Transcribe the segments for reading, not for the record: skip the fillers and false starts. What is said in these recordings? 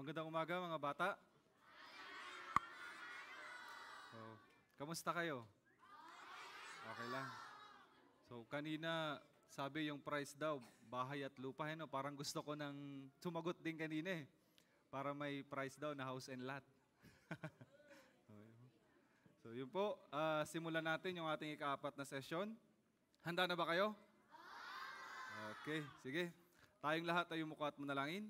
Magandang umaga mga bata. So, kamusta kayo? Okay lang. So, kanina sabi yung price daw, bahay at lupa. No? Parang gusto ko nang sumagot din kanina eh. Para may price daw na house and lot. So, yun po. Simulan natin yung ating ika-4 na session. Handa na ba kayo? Okay, sige. Tayong lahat ay umuko at manalangin.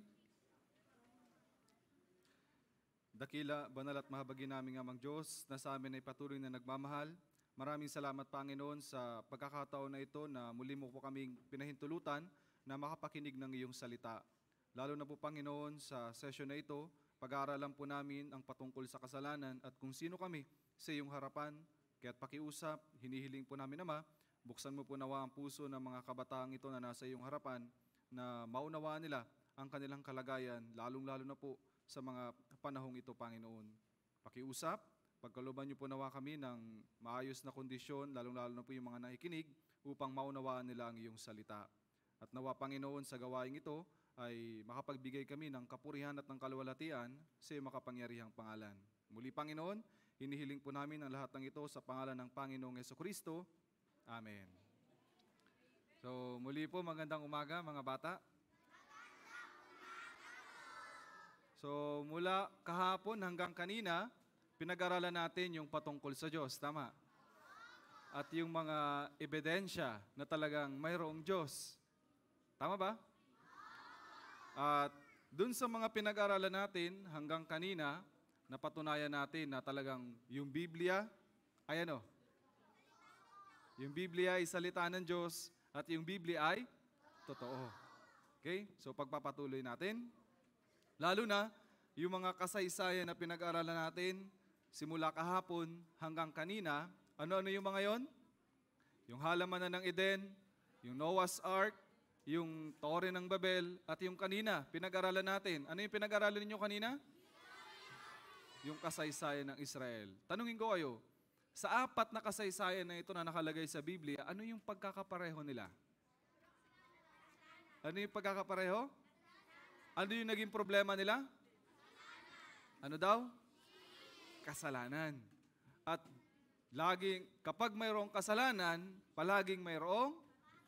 Dakila, banal at mahabagin naming amang Diyos na sa amin ay patuloy na nagmamahal. Maraming salamat, Panginoon, sa pagkakataon na ito na muli mo po kaming pinahintulutan na makapakinig ng iyong salita. Lalo na po, Panginoon, sa session na ito, pag-aaralan po namin ang patungkol sa kasalanan at kung sino kami sa iyong harapan. Kaya't pakiusap, hinihiling po namin, Ama, buksan mo po nawa ang puso ng mga kabataang ito na nasa iyong harapan na maunawaan nila ang kanilang kalagayan, lalong-lalo na po sa mga panahong ito, Panginoon. Pakiusap, pagkalooban niyo po nawa kami ng maayos na kondisyon, lalong-lalo na po yung mga nakikinig, upang maunawaan nila ang iyong salita. At nawa, Panginoon, sa gawaing ito ay makapagbigay kami ng kapurihan at ng kaluwalhatian sa iyong makapangyarihang pangalan. Muli, Panginoon, hinihiling po namin ang lahat ng ito sa pangalan ng Panginoong Jesucristo. Amen. So, muli po, magandang umaga mga bata. So, mula kahapon hanggang kanina, pinag-aralan natin yung patungkol sa Diyos, tama? At yung mga ebidensya na talagang mayroong Diyos. Tama ba? At dun sa mga pinag-aralan natin hanggang kanina, napatunayan natin na talagang yung Biblia, ay ano? Yung Biblia ay salita ng Diyos at yung Biblia ay totoo. Okay? So, pagpapatuloy natin. Lalo na, yung mga kasaysayan na pinag-aralan natin, simula kahapon hanggang kanina, ano-ano yung mga yon? Yung halamanan ng Eden, yung Noah's Ark, yung Tore ng Babel, at yung kanina, pinag-aralan natin. Ano yung pinag-aralan ninyo kanina? Yung kasaysayan ng Israel. Tanungin ko kayo, sa 4 na kasaysayan na ito na nakalagay sa Biblia, ano yung pagkakapareho nila? Ano yung pagkakapareho? Ano yung naging problema nila? Ano daw? Kasalanan. At laging, kapag mayroong kasalanan, palaging mayroong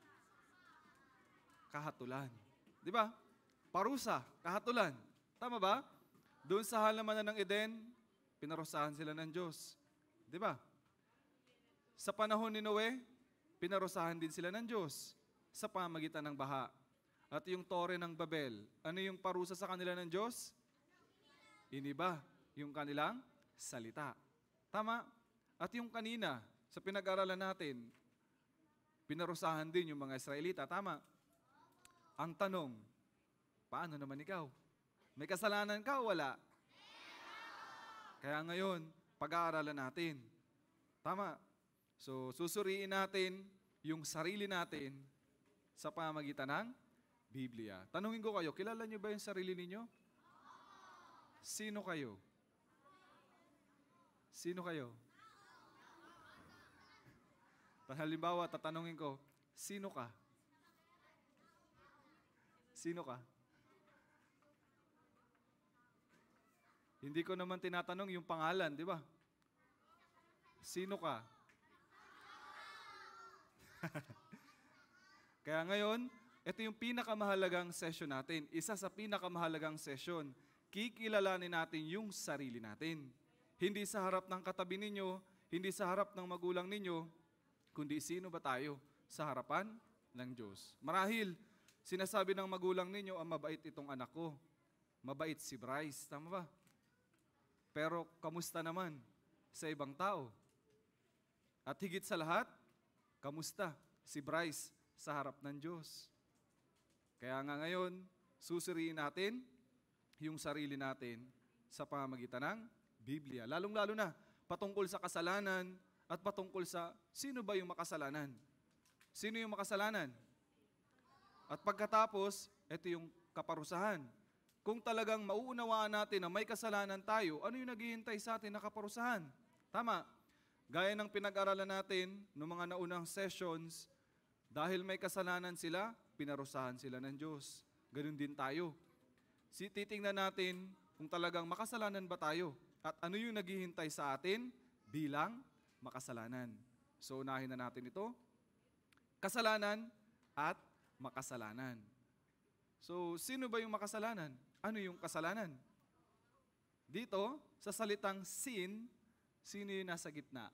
kahatulan. Di ba? Parusa, kahatulan. Tama ba? Doon sa halamanan ng Eden, pinarusahan sila ng Diyos. Di ba? Sa panahon ni Noe, pinarusahan din sila ng Diyos sa pamagitan ng baha. At yung Tore ng Babel, ano yung parusa sa kanila ng Diyos? Iniba yung kanilang salita. Tama? At yung kanina, sa pinag-aralan natin, pinarusahan din yung mga Israelita. Tama? Ang tanong, paano naman ikaw? May kasalanan ka o wala? Kaya ngayon, pag-aaralan natin. Tama? So, susuriin natin yung sarili natin sa pamagitan ng Biblia. Tanungin ko kayo, kilala niyo ba yung sarili ninyo? Sino kayo? Sino kayo? Halimbawa, tatanungin ko, sino ka? Sino ka? Hindi ko naman tinatanong yung pangalan, di ba? Sino ka? Kaya ngayon, ito yung pinakamahalagang session natin. Isa sa pinakamahalagang session. Kikilalanin natin yung sarili natin. Hindi sa harap ng katabi ninyo, hindi sa harap ng magulang ninyo, kundi sino ba tayo sa harapan ng Diyos. Marahil, sinasabi ng magulang ninyo, mabait itong anak ko. Mabait si Bryce. Tama ba? Pero kamusta naman sa ibang tao? At higit sa lahat, kamusta si Bryce sa harap ng Diyos? Kaya nga ngayon, susuriin natin yung sarili natin sa pamamagitan ng Biblia. Lalong-lalo na patungkol sa kasalanan at patungkol sa sino ba yung makasalanan? Sino yung makasalanan? At pagkatapos, ito yung kaparusahan. Kung talagang mauunawaan natin na may kasalanan tayo, ano yung naghihintay sa atin na kaparusahan? Tama. Gaya ng pinag-aralan natin noong mga naunang sessions, dahil may kasalanan sila, pinarusahan sila ng Diyos. Ganun din tayo. Titingnan natin kung talagang makasalanan ba tayo at ano yung naghihintay sa atin bilang makasalanan. So unahin na natin ito, kasalanan at makasalanan. So sino ba yung makasalanan? Ano yung kasalanan? Dito, sa salitang sin, sino yung nasa gitna?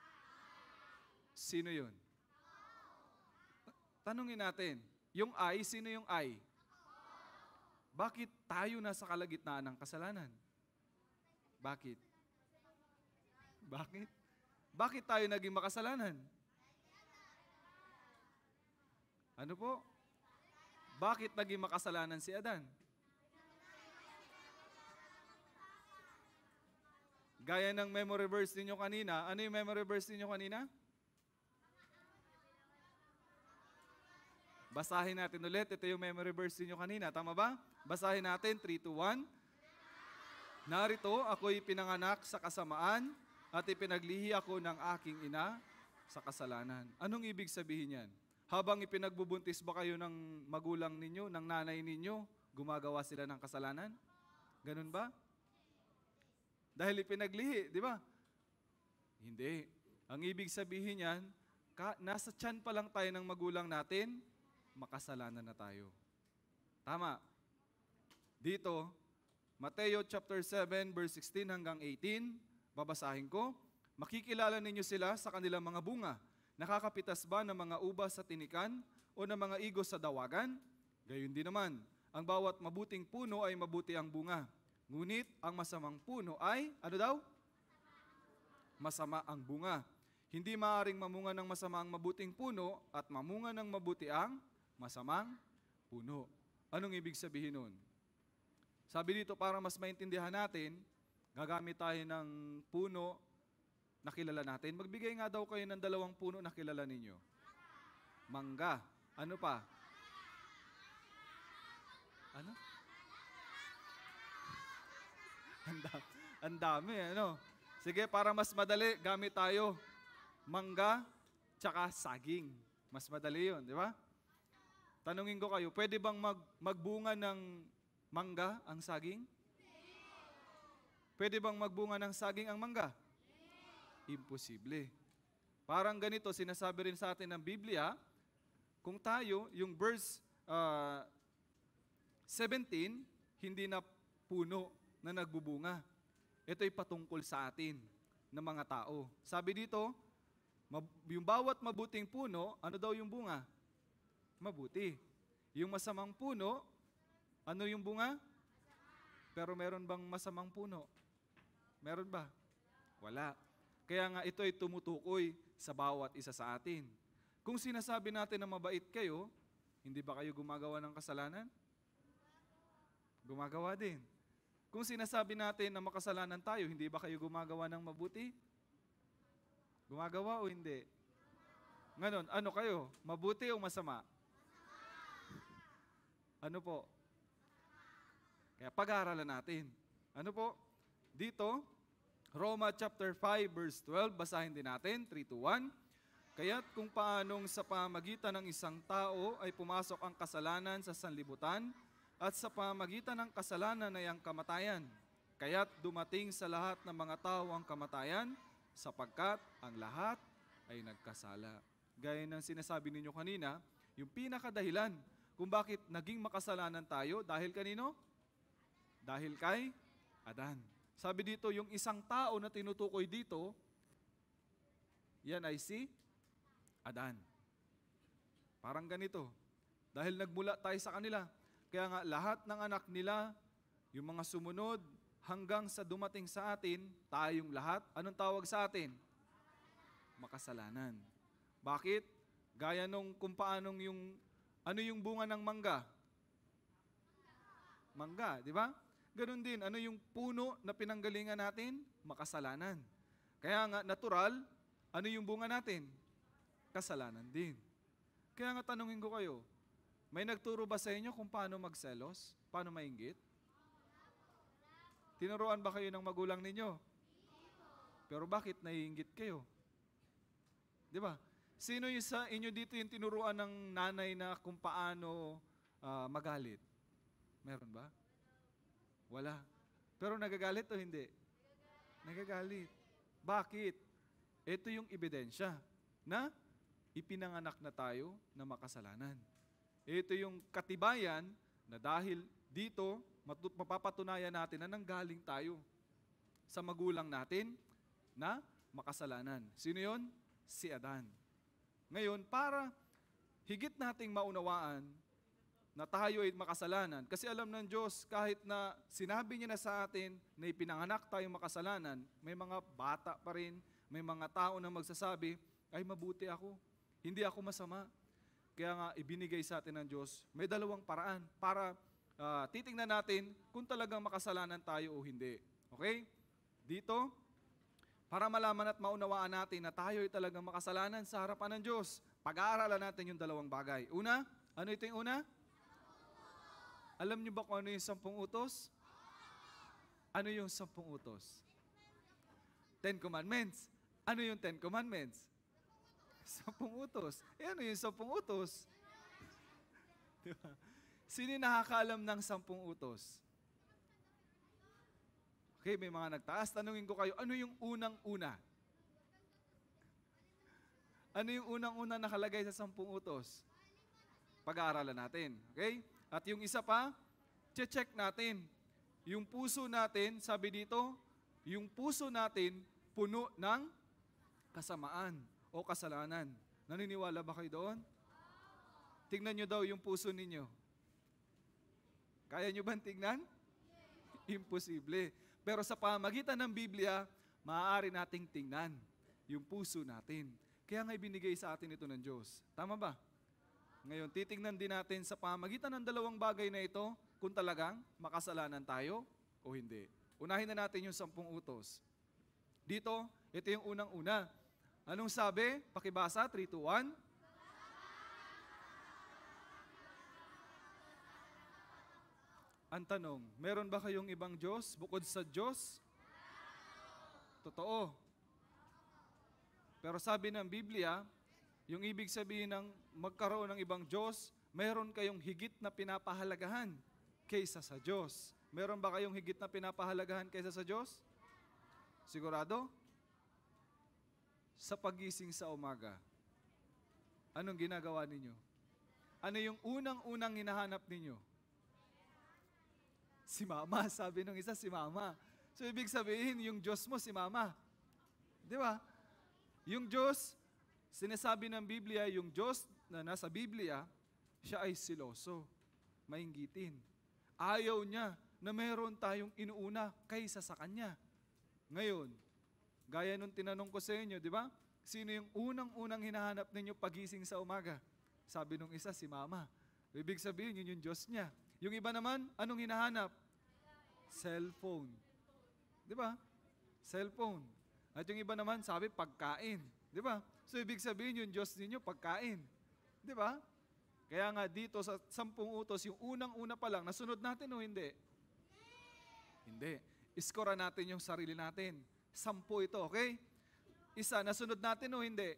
Sino yun? Tanungin natin, yung I, sino yung I? Bakit tayo nasa kalagitnaan ng kasalanan? Bakit? Bakit? Bakit tayo naging makasalanan? Ano po? Bakit naging makasalanan si Adan? Gaya ng memory verse ninyo kanina, ano yung memory verse ninyo kanina? Basahin natin ulit. Ito yung memory verse ninyo kanina. Tama ba? Basahin natin. 3, 2, 1. Narito, ako'y pinanganak sa kasamaan at ipinaglihi ako ng aking ina sa kasalanan. Anong ibig sabihin yan? Habang ipinagbubuntis ba kayo ng magulang ninyo, ng nanay ninyo, gumagawa sila ng kasalanan? Ganun ba? Dahil ipinaglihi, di ba? Hindi. Ang ibig sabihin yan, nasa tiyan pa lang tayo ng magulang natin, makasalanan na tayo. Tama. Dito, Mateo chapter 7, verse 16 hanggang 18, babasahin ko, makikilala ninyo sila sa kanilang mga bunga. Nakakapitas ba ng mga ubas sa tinikan o ng mga igos sa dawagan? Gayon din naman, ang bawat mabuting puno ay mabuti ang bunga. Ngunit ang masamang puno ay, ano daw? Masama ang bunga. Hindi maaaring mamunga ng masama ang mabuting puno at mamunga ng mabuti ang masamang puno. Anong ibig sabihin nun? Sabi dito, para mas maintindihan natin, gagamit tayo ng puno na kilala natin. Magbigay nga daw kayo ng 2 puno na kilala ninyo. Mangga. Ano pa? Ano? Ang dami, ano? Sige, para mas madali, gamit tayo. Mangga, tsaka saging. Mas madali yun, di ba? Tanungin ko kayo, pwede bang magbunga ng mangga ang saging? Pwede bang magbunga ng saging ang mangga? Imposible. Parang ganito, sinasabi rin sa atin ng Biblia, kung tayo, yung verse 17, hindi na puno na nagbubunga. Ito'y patungkol sa atin ng mga tao. Sabi dito, yung bawat mabuting puno, ano daw yung bunga? Mabuti. Yung masamang puno, ano yung bunga? Pero meron bang masamang puno? Meron ba? Wala. Kaya nga ito ay tumutukoy sa bawat isa sa atin. Kung sinasabi natin na mabait kayo, hindi ba kayo gumagawa ng kasalanan? Gumagawa din. Kung sinasabi natin na makasalanan tayo, hindi ba kayo gumagawa ng mabuti? Gumagawa o hindi? Ngayon, ano kayo? Mabuti o masama? Ano po? Kaya pag-aaralan natin. Ano po? Dito, Roma chapter 5 verse 12, basahin din natin, 3, 2, 1. Kaya't kung paanong sa pamagitan ng isang tao ay pumasok ang kasalanan sa sanlibutan, at sa pamagitan ng kasalanan ay ang kamatayan. Kaya't dumating sa lahat ng mga tao ang kamatayan, sapagkat ang lahat ay nagkasala. Gaya ng sinasabi ninyo kanina, yung pinakadahilan kung bakit naging makasalanan tayo, dahil kanino? Dahil kay Adan. Sabi dito, yung isang tao na tinutukoy dito, yan ay si Adan. Parang ganito. Dahil nagmula tayo sa kanila. Kaya nga lahat ng anak nila, yung mga sumunod, hanggang sa dumating sa atin, tayong lahat, anong tawag sa atin? Makasalanan. Bakit? Gaya nung kung paanong yung, ano yung bunga ng mangga? Mangga, di ba? Ganon din, ano yung puno na pinanggalingan natin? Makasalanan. Kaya nga, natural, ano yung bunga natin? Kasalanan din. Kaya nga tanungin ko kayo, may nagturo ba sa inyo kung paano magselos? Paano mainggit? Tinuruan ba kayo ng magulang ninyo? Pero bakit naiinggit kayo? Di ba? Sino yung sa inyo dito yung tinuruan ng nanay na kung paano magalit? Meron ba? Wala. Pero nagagalit o hindi? Nagagalit. Bakit? Ito yung ebidensya na ipinanganak na tayo na makasalanan. Ito yung katibayan na dahil dito, mapapatunayan natin na nanggaling tayo sa magulang natin na makasalanan. Sino yun? Si Adan. Ngayon, para higit nating maunawaan na tayo ay makasalanan, kasi alam ng Diyos, kahit na sinabi niya na sa atin na ipinanganak tayong makasalanan, may mga bata pa rin, may mga tao na magsasabi, ay mabuti ako, hindi ako masama. Kaya nga, ibinigay sa atin ng Diyos, may dalawang paraan para titingnan natin kung talagang makasalanan tayo o hindi. Okay? Dito, para malaman at maunawaan natin na tayo ay talagang makasalanan sa harapan ng Diyos, pag-aaralan natin yung dalawang bagay. Una, ano ito yung una? Alam niyo ba kung ano yung 10 utos? Ano yung 10 utos? 10 Commandments. Ano yung 10 Commandments? 10 utos. Ano yung 10 utos? Diba? Sino nakakaalam ng 10 utos? Okay, may mga nagtaas. Tanungin ko kayo, ano yung unang-una? Ano yung unang-una nakalagay sa 10 utos? Pag-aaralan natin. Okay? At yung isa pa, check natin. Yung puso natin, sabi dito, yung puso natin puno ng kasamaan o kasalanan. Naniniwala ba kayo doon? Tingnan nyo daw yung puso ninyo. Kaya nyo ba tingnan? Imposible. Pero sa pamagitan ng Biblia, maaari nating tingnan yung puso natin. Kaya nga ibinigay sa atin ito ng Diyos. Tama ba? Ngayon, titingnan din natin sa pamagitan ng dalawang bagay na ito kung talagang makasalanan tayo o hindi. Unahin na natin yung 10 utos. Dito, ito yung unang-una. Anong sabi? Pakibasa, 3, 2, 1. Ang tanong, meron ba kayong ibang Diyos bukod sa Diyos? Totoo. Pero sabi ng Biblia, yung ibig sabihin ng magkaroon ng ibang Diyos, meron kayong higit na pinapahalagahan kaysa sa Diyos. Meron ba kayong higit na pinapahalagahan kaysa sa Diyos? Sigurado? Sa pagising sa umaga, anong ginagawa ninyo? Ano yung unang-unang hinahanap ninyo? Si Mama, sabi nung isa, si Mama. So ibig sabihin, yung Diyos mo, si Mama. Di ba? Yung Diyos, sinasabi ng Biblia, yung Diyos na nasa Biblia, siya ay siloso, mainggitin. Ayaw niya na meron tayong inuuna kaysa sa Kanya. Ngayon, gaya nung tinanong ko sa inyo, di ba? Sino yung unang-unang hinahanap ninyo pagising sa umaga? Sabi nung isa, si Mama. Ibig sabihin, yun yung Diyos niya. Yung iba naman, anong hinahanap? Cellphone. Di ba? Cellphone. At yung iba naman, sabi, pagkain. Di ba? So, ibig sabihin, yung Diyos ninyo, pagkain. Di ba? Kaya nga dito sa 10 utos, yung unang-una pa lang, nasunod natin o hindi? Hindi. Iskora natin yung sarili natin. 10 ito, okay? Isa, nasunod natin o hindi?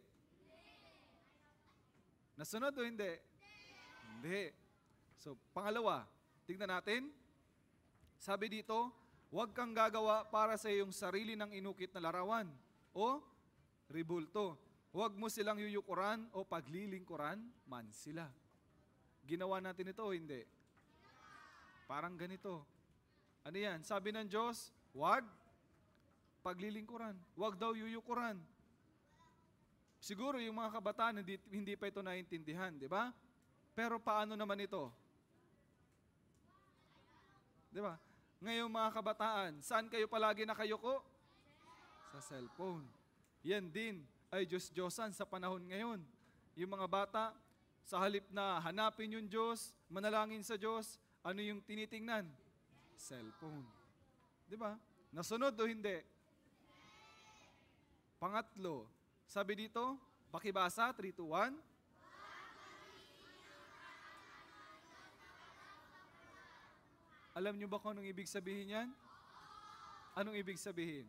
Nasunod o hindi? Hindi. So, pangalawa, tignan natin. Sabi dito, huwag kang gagawa para sa iyong sarili ng inukit na larawan o ribulto. Huwag mo silang yuyukuran o paglilingkuran man sila. Ginawa natin ito o hindi? Parang ganito. Ano yan? Sabi ng Diyos, huwag paglilingkuran. Huwag daw yuyukuran. Siguro yung mga kabataan hindi pa ito naintindihan, di ba? Pero paano naman ito? Di ba? Ngayon mga kabataan, saan kayo palagi nakayuko? Sa cellphone. Yan din ay Diyos-Diyosan sa panahon ngayon. Yung mga bata, sa halip na hanapin yung Diyos, manalangin sa Diyos, ano yung tinitingnan? Cellphone. Di ba? Nasunod o hindi? Pangatlo, sabi dito, pakibasa, 3, 2, 1. Alam niyo ba kung anong ibig sabihin yan? Anong ibig sabihin?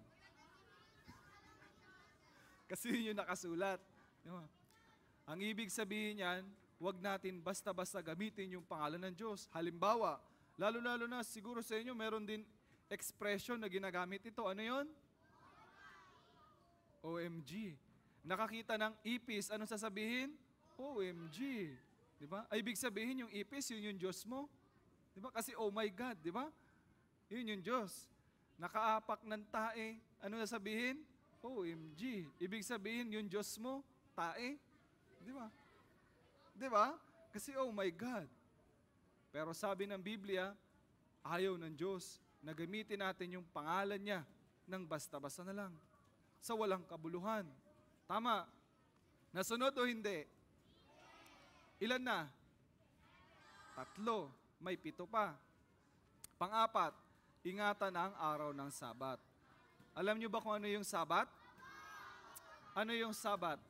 Kasi yun yung nakasulat. Diba? Ang ibig sabihin yan, huwag natin basta-basta gamitin yung pangalan ng Diyos. Halimbawa, lalo-lalo na siguro sa inyo, meron din expression na ginagamit ito. Ano yon? OMG. Nakakita ng ipis, ano sasabihin? OMG. Di ba? Ay, ibig sabihin yung ipis, yun yung Diyos mo. Di ba? Kasi oh my God, di ba? Yun yung Diyos. Nakaapak ng tae, ano sasabihin? OMG. Ibig sabihin yung Diyos mo, tae. Di ba? Di ba? Kasi oh my God. Pero sabi ng Biblia, ayaw ng Diyos na gamitin natin yung pangalan niya ng basta-basta na lang. Sa walang kabuluhan. Tama. Nasunod o hindi? Ilan na? 3. May 7 pa. Pang-4, ingatan ang araw ng Sabat. Alam niyo ba kung ano yung Sabat? Ano yung Sabat?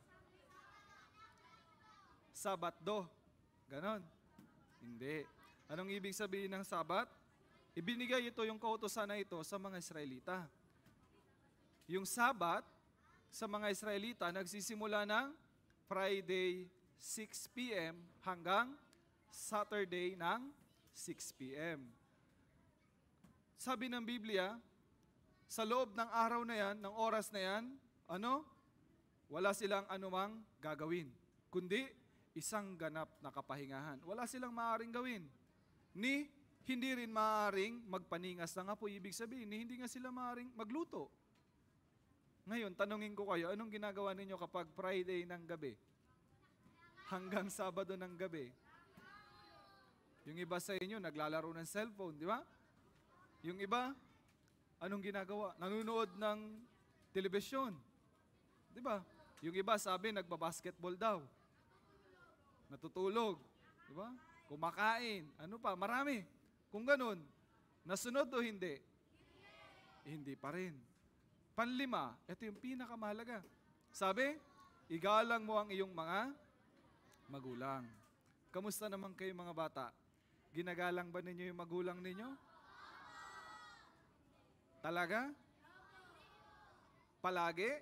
Sabado. Ganon. Hindi. Anong ibig sabihin ng Sabat? Ibinigay ito yung kautusan na ito sa mga Israelita. Yung Sabat sa mga Israelita nagsisimula ng Friday 6 p.m. hanggang Saturday ng 6 p.m. Sabi ng Biblia, sa loob ng araw na yan, ng oras na yan, wala silang anumang gagawin, kundi isang ganap na kapahingahan. Wala silang maaaring gawin. Hindi rin maaaring magpaningas ng apoy. Ibig sabihin, hindi nga sila maaaring magluto. Ngayon, tanungin ko kayo, anong ginagawa ninyo kapag Friday ng gabi? Hanggang Sabado ng gabi? Yung iba sa inyo, naglalaro ng cellphone, di ba? Yung iba, anong ginagawa? Nanonood ng telebisyon. Di ba? Yung iba, sabi, nagbabasketball daw. Natutulog. Di ba? Kumakain. Ano pa? Marami. Kung ganun, nasunod o hindi? Hindi pa rin. 5, ito yung pinakamahalaga. Sabi, igalang mo ang iyong mga magulang. Kamusta naman kayo mga bata? Ginagalang ba ninyo yung magulang ninyo? Talaga? Palagi?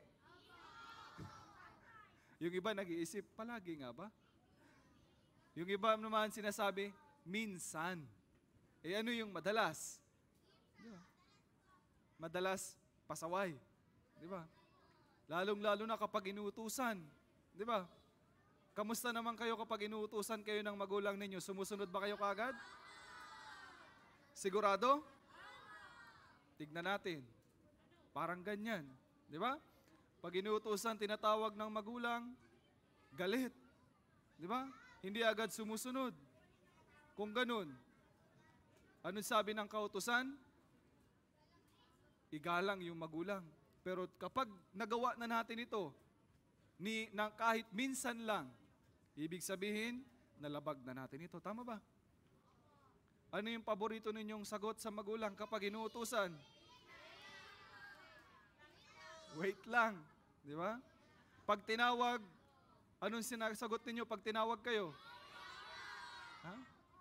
Yung iba nag-iisip, palagi nga ba? Yung iba naman sinasabi, minsan. Ano yung madalas? Di ba? Madalas, pasaway. Di ba? Lalong-lalo na kapag inuutusan. Di ba? Kamusta naman kayo kapag inuutusan kayo ng magulang ninyo? Sumusunod ba kayo kaagad? Sigurado? Tignan natin. Parang ganyan. Di ba? Pag inuutusan, tinatawag ng magulang, galit. Di ba? Hindi agad sumusunod. Kung ganun, anong sabi ng kautusan? Igalang yung magulang. Pero kapag nagawa na natin ito, kahit minsan lang, ibig sabihin, nalabag na natin ito. Tama ba? Ano yung paborito ninyong sagot sa magulang kapag inuutusan? Wait lang. Di ba? Pag tinawag, anong sinasagot ninyo pag tinawag kayo? Ha?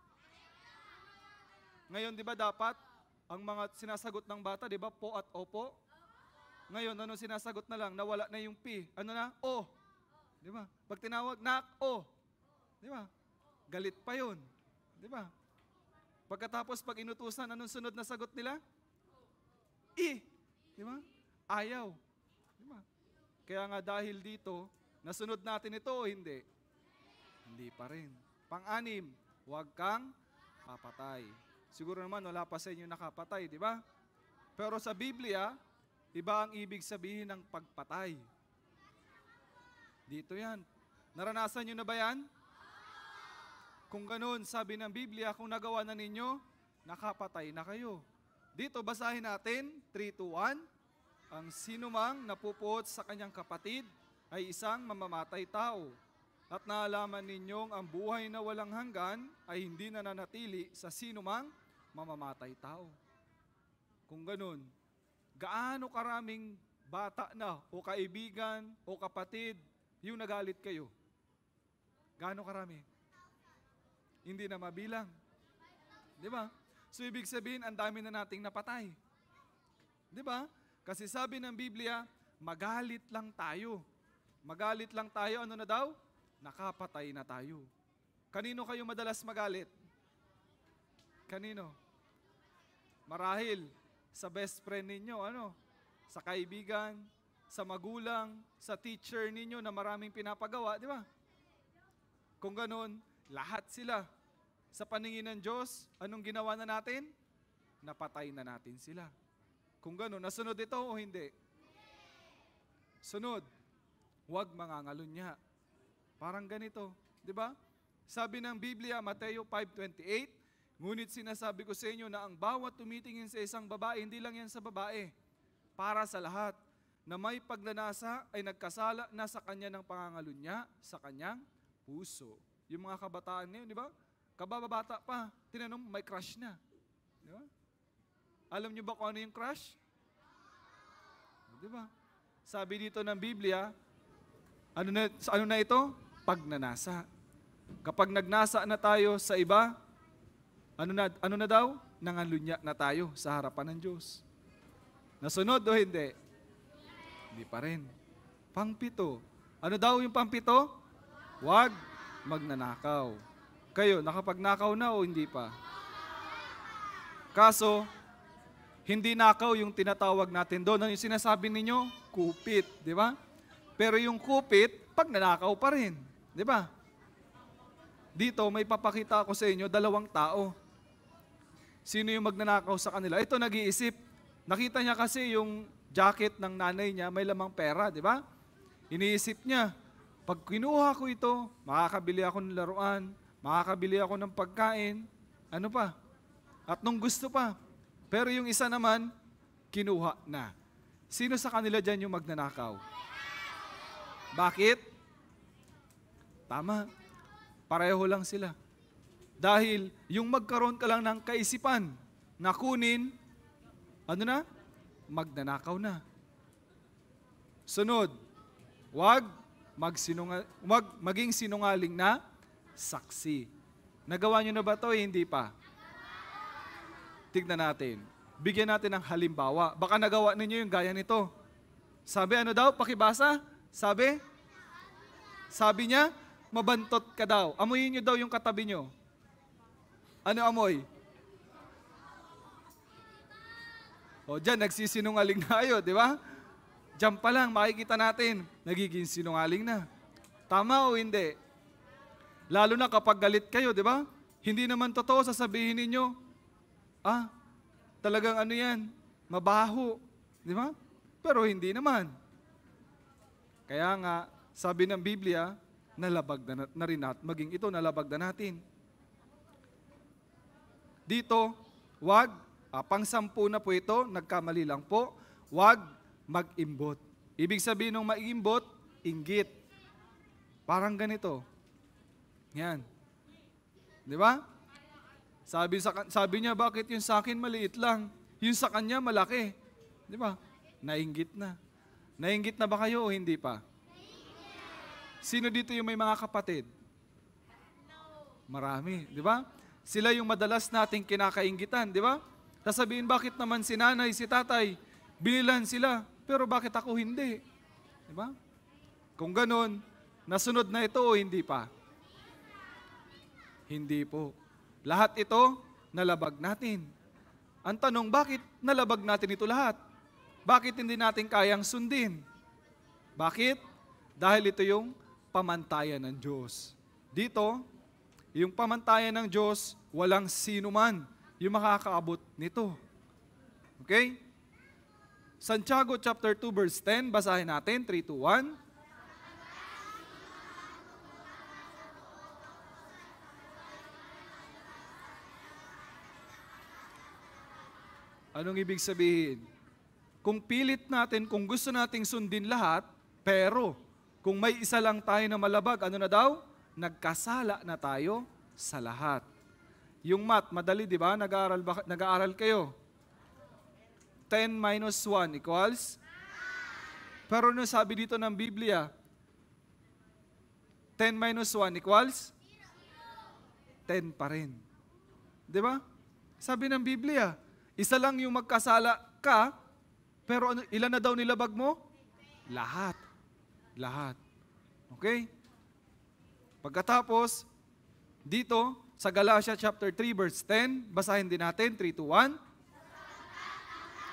Ngayon, di ba dapat, ang mga sinasagot ng bata, di ba, po at opo? Ngayon, ano sinasagot na lang? Nawala na yung P. Ano na? O. Di ba? Pag tinawag, nak, o. Di ba? Galit pa yun. Di ba? Pagkatapos, pag inutusan, anong sunod na sagot nila? I. Di ba? Ayaw. Di ba? Kaya nga dahil dito, nasunod natin ito o hindi? Hindi pa rin. 5, huwag kang papatay. Siguro naman wala pa sa inyo nakapatay, di ba? Pero sa Biblia, iba ang ibig sabihin ng pagpatay. Dito yan. Naranasan nyo na ba yan? Kung ganun, sabi ng Biblia, kung nagawa na ninyo, nakapatay na kayo. Dito, basahin natin, 3-2-1. Ang sinumang napupuot sa kanyang kapatid ay isang mamamatay tao. At naalaman ninyong ang buhay na walang hanggan ay hindi nananatili sa sinumang mamamatay tao. Kung ganun, gaano karaming bata na o kaibigan o kapatid yung nagalit kayo? Gaano karami? Hindi na mabilang. Di ba? So ibig sabihin, ang dami na nating napatay. Di ba? Kasi sabi ng Biblia, magalit lang tayo. Magalit lang tayo, ano na daw? Nakapatay na tayo. Kanino kayo madalas magalit? Kanino? Marahil, Sa best friend ninyo, sa kaibigan, sa magulang, sa teacher ninyo na maraming pinapagawa, di ba? Kung ganun, lahat sila. Sa paningin ng Diyos, anong ginawa na natin? Napatay na natin sila. Kung ganun, nasunod ito o hindi? Sunod, huwag mangangalunya. Parang ganito, di ba? Sabi ng Biblia, Mateo 5:28, ngunit sinasabi ko sa inyo na ang bawat tumitingin sa isang babae, hindi lang yan sa babae, para sa lahat, na may pagnanasa ay nagkasala na sa kanya ng pangangalunya sa kanyang puso. Yung mga kabataan ngayon, di ba? Kababata pa, tinanong, may crush na. Di ba? Alam niyo ba kung ano yung crush? Di ba? Sabi dito ng Biblia, ano na ito? Pagnanasa. Kapag nagnasa na tayo sa iba, ano na daw? Nangalunya na tayo sa harapan ng Diyos. Nasunod o hindi? Hindi pa rin. Pangpito. Ano daw yung pangpito? Huwag magnanakaw. Kayo, nakapagnakaw na o hindi pa? Kaso, hindi nakaw yung tinatawag natin doon. Ano yung sinasabi ninyo? Kupit, di ba? Pero yung kupit, pag nanakaw pa rin, di ba? Dito, may papakita ako sa inyo, 2 tao. Sino yung magnanakaw sa kanila? Ito, nag-iisip. Nakita niya kasi yung jacket ng nanay niya, may lamang pera, di ba? Iniisip niya, pag kinuha ko ito, makakabili ako ng laruan, makakabili ako ng pagkain, ano pa? At nung gusto pa. Pero yung isa naman, kinuha na. Sino sa kanila dyan yung magnanakaw? Bakit? Tama. Pareho lang sila. Dahil yung magkaroon ka lang ng kaisipan na kunin, magnanakaw na. Sunod, wag maging sinungaling na saksi. Nagawa nyo na ba ito? Hindi pa. Tignan natin. Bigyan natin ng halimbawa. Baka nagawa ninyo yung gaya nito. Sabi daw? Pakibasa? Sabi niya, mabantot ka daw. Amuyin nyo daw yung katabi nyo. Ano amoy? O dyan, nagsisinungaling na kayo, di ba? Diyan pa lang, makikita natin, nagiging sinungaling na. Tama o hindi? Lalo na kapag galit kayo, di ba? Hindi naman totoo sasabihin ninyo, talagang yan, mabaho. Di ba? Pero hindi naman. Kaya nga, sabi ng Biblia, nalabag na rin natin. Maging ito, nalabag na natin. Dito, wag, pang-10 na po ito, nagkamali lang po, wag mag-imbot. Ibig sabihin ng mag-imbot, inggit. Parang ganito. Yan. Di ba? Sabi niya, bakit yung sa akin maliit lang? Yung sa kanya malaki. Di ba? Nainggit na. Nainggit na ba kayo o hindi pa? Sino dito yung may mga kapatid? Marami, di ba? Sila yung madalas nating kinakainggitan, di ba? Sasabihin, bakit naman si nanay, si tatay, binilan sila, pero bakit ako hindi? Di ba? Kung ganun, nasunod na ito o hindi pa? Hindi po. Lahat ito, nalabag natin. Ang tanong, bakit nalabag natin ito lahat? Bakit hindi natin kayang sundin? Bakit? Dahil ito yung pamantayan ng Diyos. Dito, yung pamantayan ng Diyos, walang sino man yung makakaabot nito. Okay? Santiago chapter 2 verse 10, basahin natin, 3, 2, 1. Anong ibig sabihin? Kung pilit natin, kung gusto nating sundin lahat, pero kung may isa lang tayo na malabag, ano na daw? Nagkasala na tayo sa lahat. Yung math, madali, di ba? Nag-aaral kayo. 10 minus 1 equals? Pero ano sabi dito ng Biblia? 10 minus 1 equals? 10 pa rin. Di ba? Sabi ng Biblia, isa lang yung magkasala ka, pero ilan na daw nilabag mo? Lahat. Lahat. Okay? Pagkatapos, dito, sa Galatia chapter 3 verse 10, basahin din natin, 3 to 1.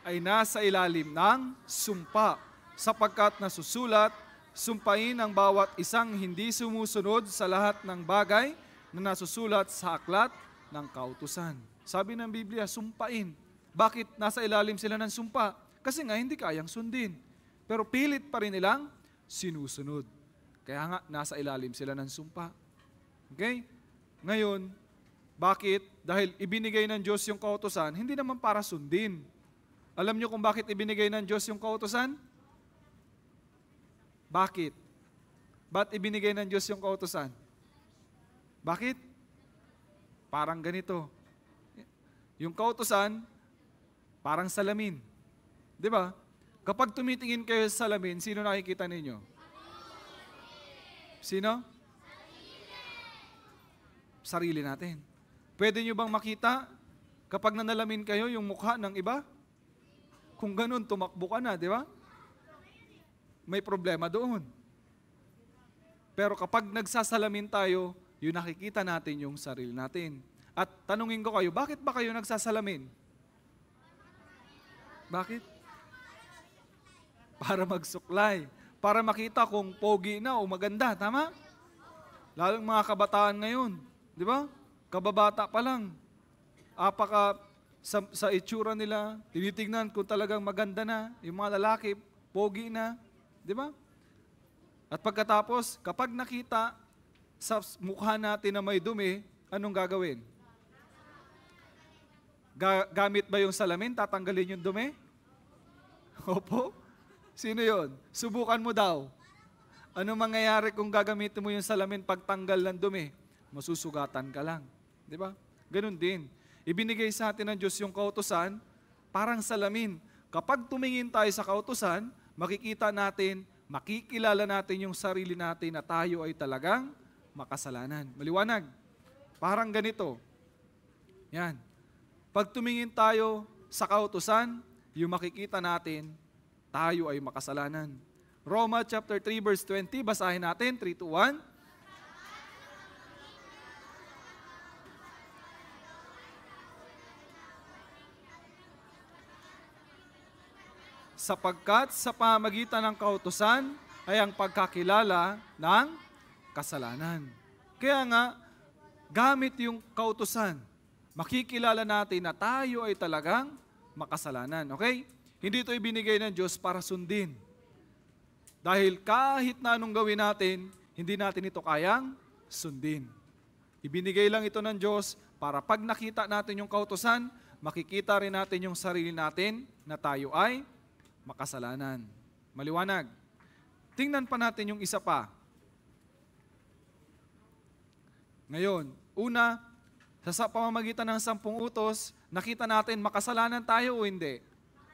ay nasa ilalim ng sumpa, sapagkat nasusulat, sumpain ang bawat isang hindi sumusunod sa lahat ng bagay na nasusulat sa aklat ng kautusan. Sabi ng Biblia, sumpain. Bakit nasa ilalim sila ng sumpa? Kasi nga hindi kayang sundin. Pero pilit pa rin nilang sinusunod. Kaya nga nasa ilalim sila ng sumpa. Okay? Ngayon, bakit? Dahil ibinigay ng Diyos yung kautusan, hindi naman para sundin. Alam niyo kung bakit ibinigay ng Diyos yung kautusan? Bakit? Ba't ibinigay ng Diyos yung kautusan? Bakit? Parang ganito. Yung kautusan, parang salamin. Di ba? Kapag tumitingin kayo sa salamin, sino nakikita ninyo? Sino? Sarili natin. Pwede nyo bang makita kapag nanalamin kayo yung mukha ng iba? Kung ganun, tumakbo ka na, di ba? May problema doon. Pero kapag nagsasalamin tayo, yung nakikita natin yung sarili natin. At tanungin ko kayo, bakit ba kayo nagsasalamin? Bakit? Para magsuklay. Para makita kung pogi na o maganda, tama? Lalong mga kabataan ngayon, di ba? Kababata pa lang. Sa itsura nila, tinitignan kung talagang maganda na, yung mga lalaki, pogi na, di ba? At pagkatapos, kapag nakita sa mukha natin na may dumi, anong gagawin? Gamit ba yung salamin, tatanggalin yung dumi? Opo. Sino yon? Subukan mo daw. Ano mangyayari kung gagamitin mo yung salamin pagtanggal ng dumi? Masusugatan ka lang. Di ba? Ganun din. Ibinigay sa atin ng Diyos yung kautusan, parang salamin. Kapag tumingin tayo sa kautusan, makikita natin, makikilala natin yung sarili natin na tayo ay talagang makasalanan. Maliwanag. Parang ganito. Yan. Pag tumingin tayo sa kautusan, yung makikita natin, tayo ay makasalanan. Roma chapter 3 verse 20, basahin natin, 3 to 1. Sapagkat sa pamamagitan ng kautusan ay ang pagkakilala ng kasalanan. Kaya nga, gamit yung kautusan, makikilala natin na tayo ay talagang makasalanan. Okay? Hindi ito ibinigay ng Diyos para sundin. Dahil kahit na anong gawin natin, hindi natin ito kayang sundin. Ibinigay lang ito ng Diyos para pag nakita natin yung kautusan, makikita rin natin yung sarili natin na tayo ay makasalanan. Maliwanag. Tingnan pa natin yung isa pa. Ngayon, una, sa pamamagitan ng 10 utos, nakita natin makasalanan tayo o hindi?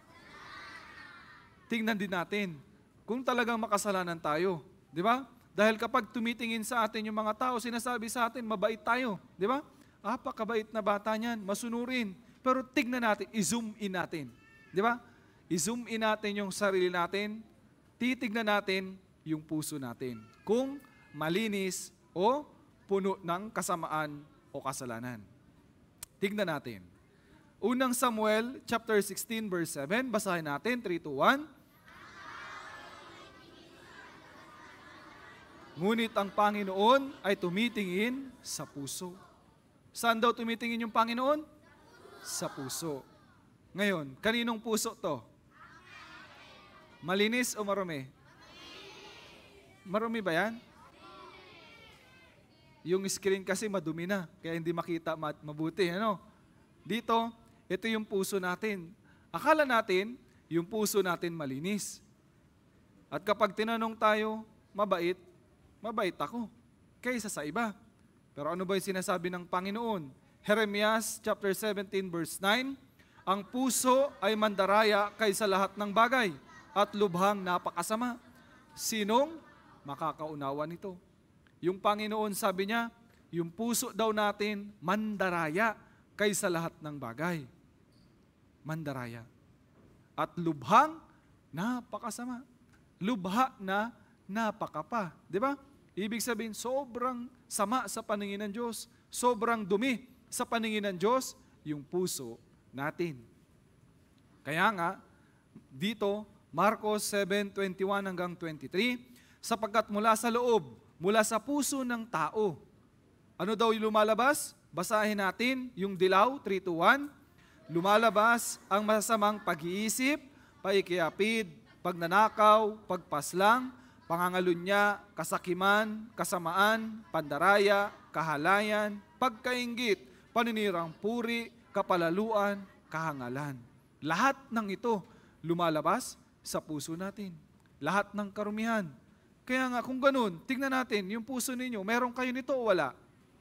Tingnan din natin kung talagang makasalanan tayo. Di ba? Dahil kapag tumitingin sa atin yung mga tao, sinasabi sa atin, mabait tayo. Di ba? Apakabait na bata niyan, masunurin. Pero tignan natin, i-zoom in natin. Di ba? I-zoom in natin yung sarili natin, titignan natin yung puso natin. Kung malinis o puno ng kasamaan o kasalanan. Tignan natin. Unang Samuel chapter 16 verse 7, basahin natin, 3 to 1. Ngunit ang Panginoon ay tumitingin sa puso. Saan daw tumitingin yung Panginoon? Sa puso. Ngayon, kaninong puso to? Malinis o marumi? Marumi ba yan? Yung screen kasi madumi na, kaya hindi makita mabuti. Ano? Dito, ito yung puso natin. Akala natin, yung puso natin malinis. At kapag tinanong tayo, mabait ako, kaysa sa iba. Pero ano ba yung sinasabi ng Panginoon? Jeremias chapter 17 verse 9, ang puso ay mandaraya kaysa lahat ng bagay at lubhang napakasama. Sinong makakaunawa nito? Yung Panginoon sabi niya, yung puso daw natin mandaraya kaysa lahat ng bagay. Mandaraya. At lubhang napakasama. Lubha na napakapa. Di ba? Ibig sabihin, sobrang sama sa paningin ng Diyos. Sobrang dumi sa paningin ng Diyos, yung puso natin. Kaya nga, dito, Marcos 7:21 hanggang 23, sapagkat mula sa loob, mula sa puso ng tao, ano daw yung lumalabas? Basahin natin yung Dilaw 3:1. Lumalabas ang masasamang pag-iisip, paikiapid, pagnanakaw, pagpaslang, pangangalunya, kasakiman, kasamaan, pandaraya, kahalayan, pagkainggit, paninirang puri, kapalaluan, kahangalan. Lahat ng ito lumalabas sa puso natin. Lahat ng karumihan. Kaya nga kung ganun, tignan natin, yung puso ninyo, meron kayo nito o wala?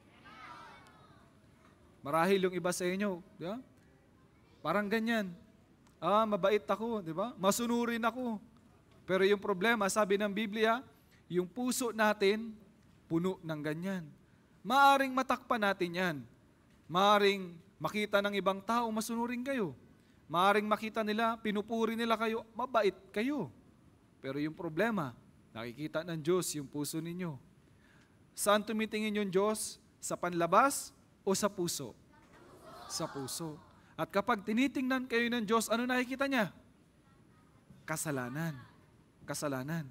Marahil yung iba sa inyo, di ba? Parang ganyan. Mabait ako, di ba? Masunurin ako. Pero yung problema, sabi ng Biblia, yung puso natin, puno ng ganyan. Maaring matakpan natin yan. Maaring makita ng ibang tao, masunurin kayo. Maaring makita nila, pinupuri nila kayo, mabait kayo. Pero yung problema, nakikita ng Diyos yung puso ninyo. Saan tumitingin yung Diyos? Sa panlabas o sa puso? Sa puso. At kapag tinitingnan kayo ng Diyos, ano nakikita niya? Kasalanan. Kasalanan.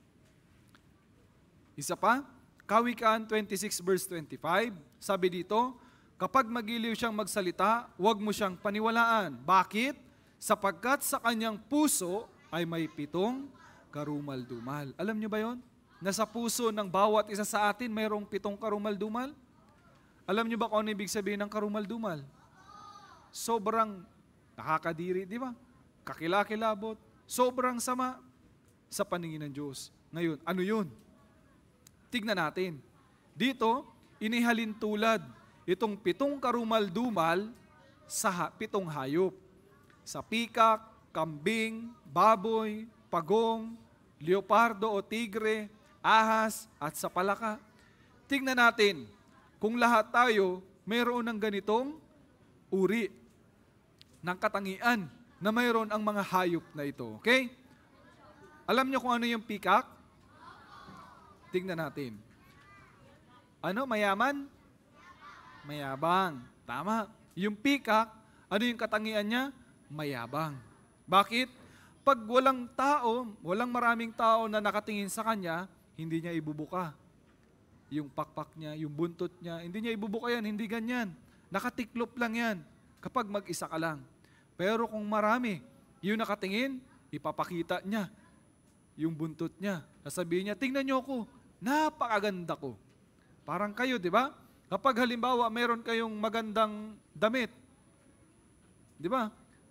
Isa pa, Kawikaan 26 verse 25, sabi dito, kapag magiliw siyang magsalita, huwag mo siyang paniwalaan. Bakit? Sapagkat sa kanyang puso ay may 7 karumal-dumal. Alam niyo ba yon? Nasa puso ng bawat isa sa atin mayroong 7 karumal-dumal? Alam niyo ba kung ano ibig sabihin ng karumal-dumal? Sobrang nakakadiri, di ba? Kakilakilabot, sobrang sama sa paningin ng Diyos. Ngayon, ano yun? Tignan natin. Dito, inihalin tulad itong 7 karumal-dumal sa 7 hayop. Sa pikak, kambing, baboy, pagong, leopardo o tigre, ahas, at sa palaka. Tignan natin, kung lahat tayo mayroon ng ganitong uri ng katangian na mayroon ang mga hayop na ito. Okay? Alam niyo kung ano yung pikak? Tignan natin. Ano? Mayaman? Mayabang. Tama. Yung pikak, ano yung katangian niya? Mayabang. Bakit? Pag walang tao, walang maraming tao na nakatingin sa kanya, hindi niya ibubuka. Yung pakpak niya, yung buntot niya, hindi niya ibubuka yan, hindi ganyan. Nakatiklop lang yan kapag mag-isa ka lang. Pero kung marami, yung nakatingin, ipapakita niya yung buntot niya. Sasabihin niya, tingnan niyo ako, napakaganda ko. Parang kayo, di ba? Kapag halimbawa, meron kayong magandang damit, di ba?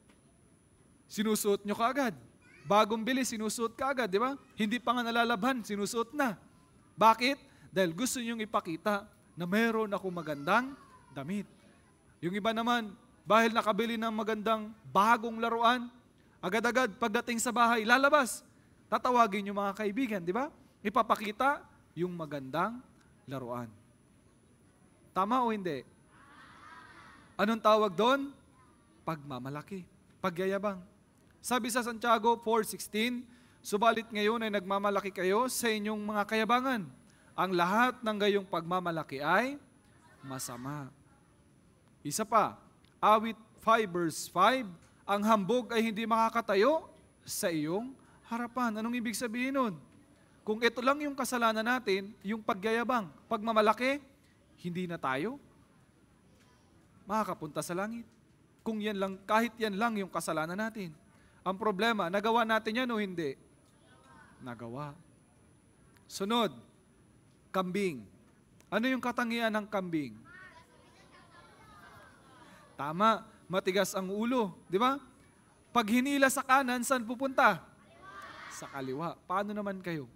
Sinusuot nyo kaagad. Bagong bili, sinusuot kaagad, di ba? Hindi pa nga nalalabhan, sinusuot na. Bakit? Dahil gusto nyong ipakita na meron ako magandang damit. Yung iba naman, dahil nakabili ng magandang bagong laruan, agad-agad pagdating sa bahay, lalabas. Tatawagin yung mga kaibigan, di ba? Ipapakita yung magandang laruan. Tama o hindi? Anong tawag doon? Pagmamalaki, pagyayabang. Sabi sa Santiago 4:16, subalit ngayon ay nagmamalaki kayo sa inyong mga kayabangan. Ang lahat ng gayong pagmamalaki ay masama. Isa pa, Awit 5 verse 5, ang hambog ay hindi makakatayo sa iyong harapan. Anong ibig sabihin nun? Kung ito lang yung kasalanan natin, yung pagyayabang, pagmamalaki, hindi na tayo makakapunta sa langit. Kung yan lang, kahit yan lang yung kasalanan natin. Ang problema, nagawa natin yan o hindi? Nagawa. Sunod, kambing. Ano yung katangian ng kambing? Tama, matigas ang ulo, di ba? Pag hinila sa kanan, saan pupunta? Sa kaliwa. Paano naman kayo?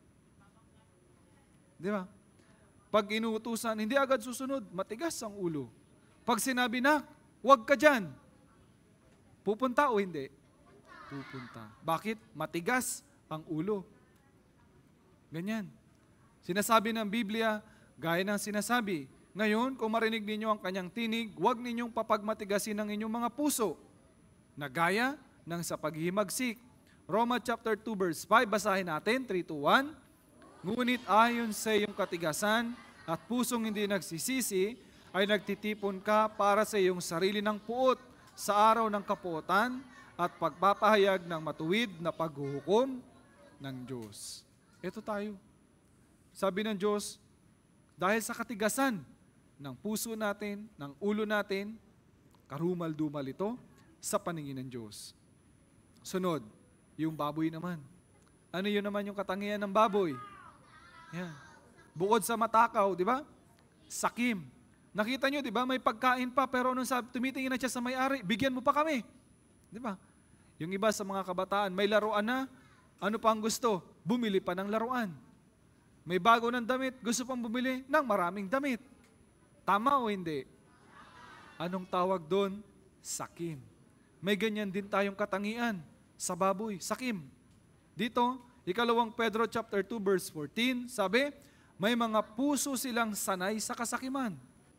Di ba? Pag inuutusan, hindi agad susunod, matigas ang ulo. Pag sinabi na, huwag ka dyan, pupunta o hindi? Pupunta. Bakit? Matigas ang ulo. Ganyan. Sinasabi ng Biblia, gaya ng sinasabi, ngayon, kung marinig ninyo ang kanyang tinig, huwag ninyong papagmatigasin ang inyong mga puso, na gaya ng sa paghihimagsik. Roma chapter 2 verse 5, basahin natin, 3-1. Ngunit ayon sa iyong katigasan at pusong hindi nagsisisi, ay nagtitipon ka para sa iyong sarili ng puot sa araw ng kapuotan at pagpapahayag ng matuwid na paghuhukom ng Diyos. Ito tayo. Sabi ng Diyos, dahil sa katigasan ng puso natin, ng ulo natin, karumal-dumal ito sa paningin ng Diyos. Sunod, yung baboy naman. Ano yun naman yung katangian ng baboy? Yan. Bukod sa matakaw, di ba? Sakim. Nakita nyo, di ba? May pagkain pa, pero nung tumitingin na siya sa may-ari, bigyan mo pa kami. Di ba? Yung iba sa mga kabataan, may laruan na, ano pa ang gusto? Bumili pa ng laruan. May bago ng damit, gusto pang bumili ng maraming damit. Tama o hindi? Anong tawag doon? Sakim. May ganyan din tayong katangian sa baboy, sakim. Dito, 2 Pedro chapter 2 verse 14, sabi, may mga puso silang sanay sa kasakiman.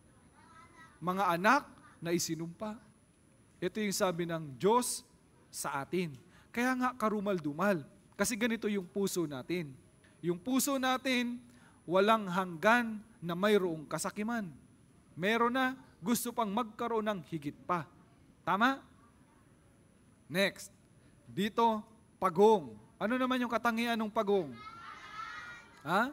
Mga anak na isinumpa. Ito yung sabi ng Diyos sa atin. Kaya nga karumal-dumal. Kasi ganito yung puso natin. Yung puso natin, walang hanggan na mayroong kasakiman. Meron na, gusto pang magkaroon ng higit pa. Tama? Next. Dito, pagong. Ano naman yung katangian ng pagong? Ha?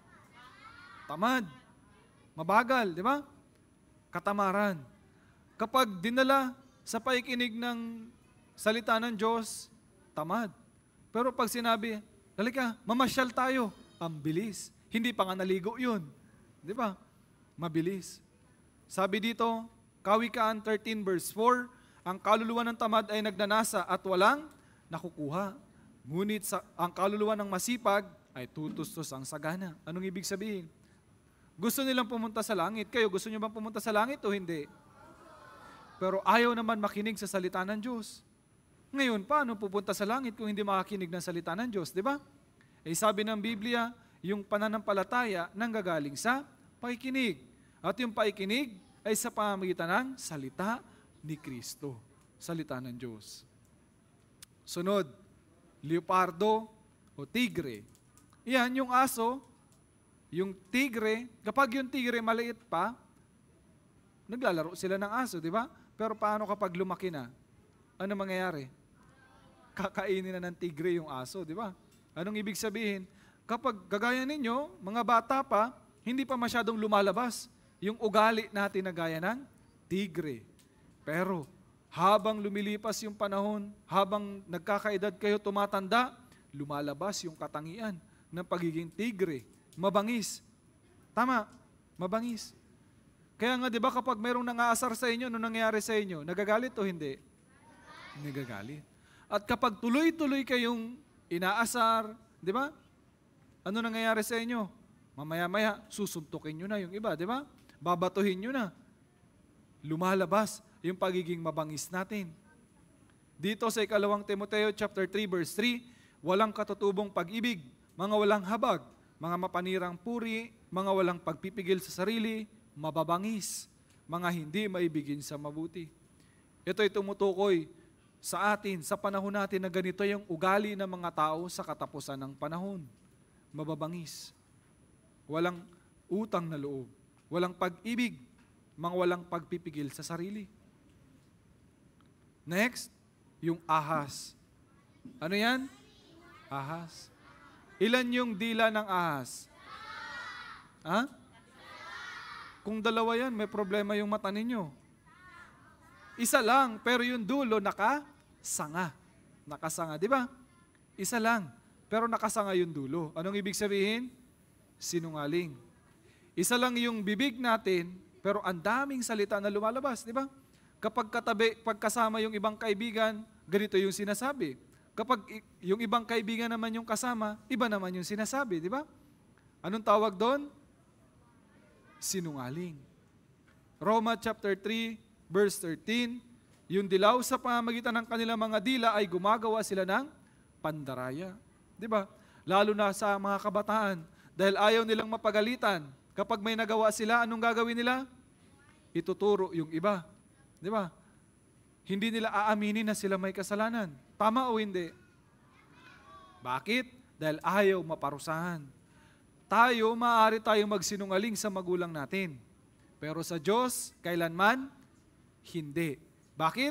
Tamad. Mabagal, di ba? Katamaran. Kapag dinala sa paikinig ng salita ng Diyos, tamad. Pero pag sinabi, halika, mamasyal tayo, ang bilis. Hindi pa nga naligo yun. Di ba? Mabilis. Sabi dito, Kawikaan 13 verse 4, ang kaluluwa ng tamad ay nagnanasa at walang nakukuha. Ngunit ang kaluluwa ng masipag ay tutustos ang sagana. Anong ibig sabihin? Gusto nilang pumunta sa langit. Kayo, gusto niyo bang pumunta sa langit o hindi? Pero ayaw naman makinig sa salita ng Diyos. Ngayon, paano pupunta sa langit kung hindi makakinig ng salita ng Diyos, di ba? Eh sabi ng Biblia, yung pananampalataya nanggagaling sa pakikinig. At yung pakikinig ay sa pamamagitan ng salita ni Kristo. Salita ng Diyos. Sunod, leopardo o tigre. Yan, yung aso, yung tigre, kapag yung tigre maliit pa, naglalaro sila ng aso, di ba? Pero paano kapag lumaki na? Ano mangyayari? Kakainin na ng tigre yung aso, di ba? Anong ibig sabihin? Kapag gagaya ninyo, mga bata pa, hindi pa masyadong lumalabas yung ugali natin na gaya ng tigre. Pero habang lumilipas yung panahon, habang nagkakaedad kayo tumatanda, lumalabas yung katangian ng pagiging tigre. Mabangis. Tama, mabangis. Kaya nga, di ba kapag mayroong nangaasar sa inyo, ano nangyayari sa inyo? Nagagalit o hindi? Nagagalit. At kapag tuloy-tuloy kayong inaasar, di ba? Ano nangyayari sa inyo? Mamaya-maya, susuntukin nyo na yung iba, di ba? Babatuhin nyo na. Lumalabas yung pagiging mabangis natin. Dito sa 2 Timoteo chapter 3 verse 3, walang katutubong pag-ibig, mga walang habag, mga mapanirang puri, mga walang pagpipigil sa sarili, mababangis, mga hindi maibigin sa mabuti. Ito'y tumutukoy sa atin, sa panahon natin na ganito yung ugali ng mga tao sa katapusan ng panahon. Mababangis. Walang utang na loob. Walang pag-ibig. Mga walang pagpipigil sa sarili. Next, yung ahas. Ano yan? Ahas. Ilan yung dila ng ahas? Ha? Kung dalawa yan, may problema yung mata ninyo. Isa lang, pero yung dulo nakasanga. Nakasanga, di ba? Isa lang, pero nakasanga yung dulo. Anong ibig sabihin? Sinungaling. Isa lang yung bibig natin, pero ang daming salita na lumalabas, di ba? Kapag pagkasama yung ibang kaibigan, ganito yung sinasabi. Kapag yung ibang kaibigan naman yung kasama, iba naman yung sinasabi, di ba? Anong tawag doon? Sinungaling. Roma chapter 3, verse 13, yung dilaw sa pamamagitan ng kanilang mga dila ay gumagawa sila ng pandaraya. Di ba? Lalo na sa mga kabataan. Dahil ayaw nilang mapagalitan. Kapag may nagawa sila, anong gagawin nila? Ituturo yung iba. Di ba? Hindi nila aaminin na sila may kasalanan. Tama o hindi? Bakit? Dahil ayaw maparusahan. Tayo, maaari tayong magsinungaling sa magulang natin. Pero sa Diyos, kailanman, hindi. Bakit?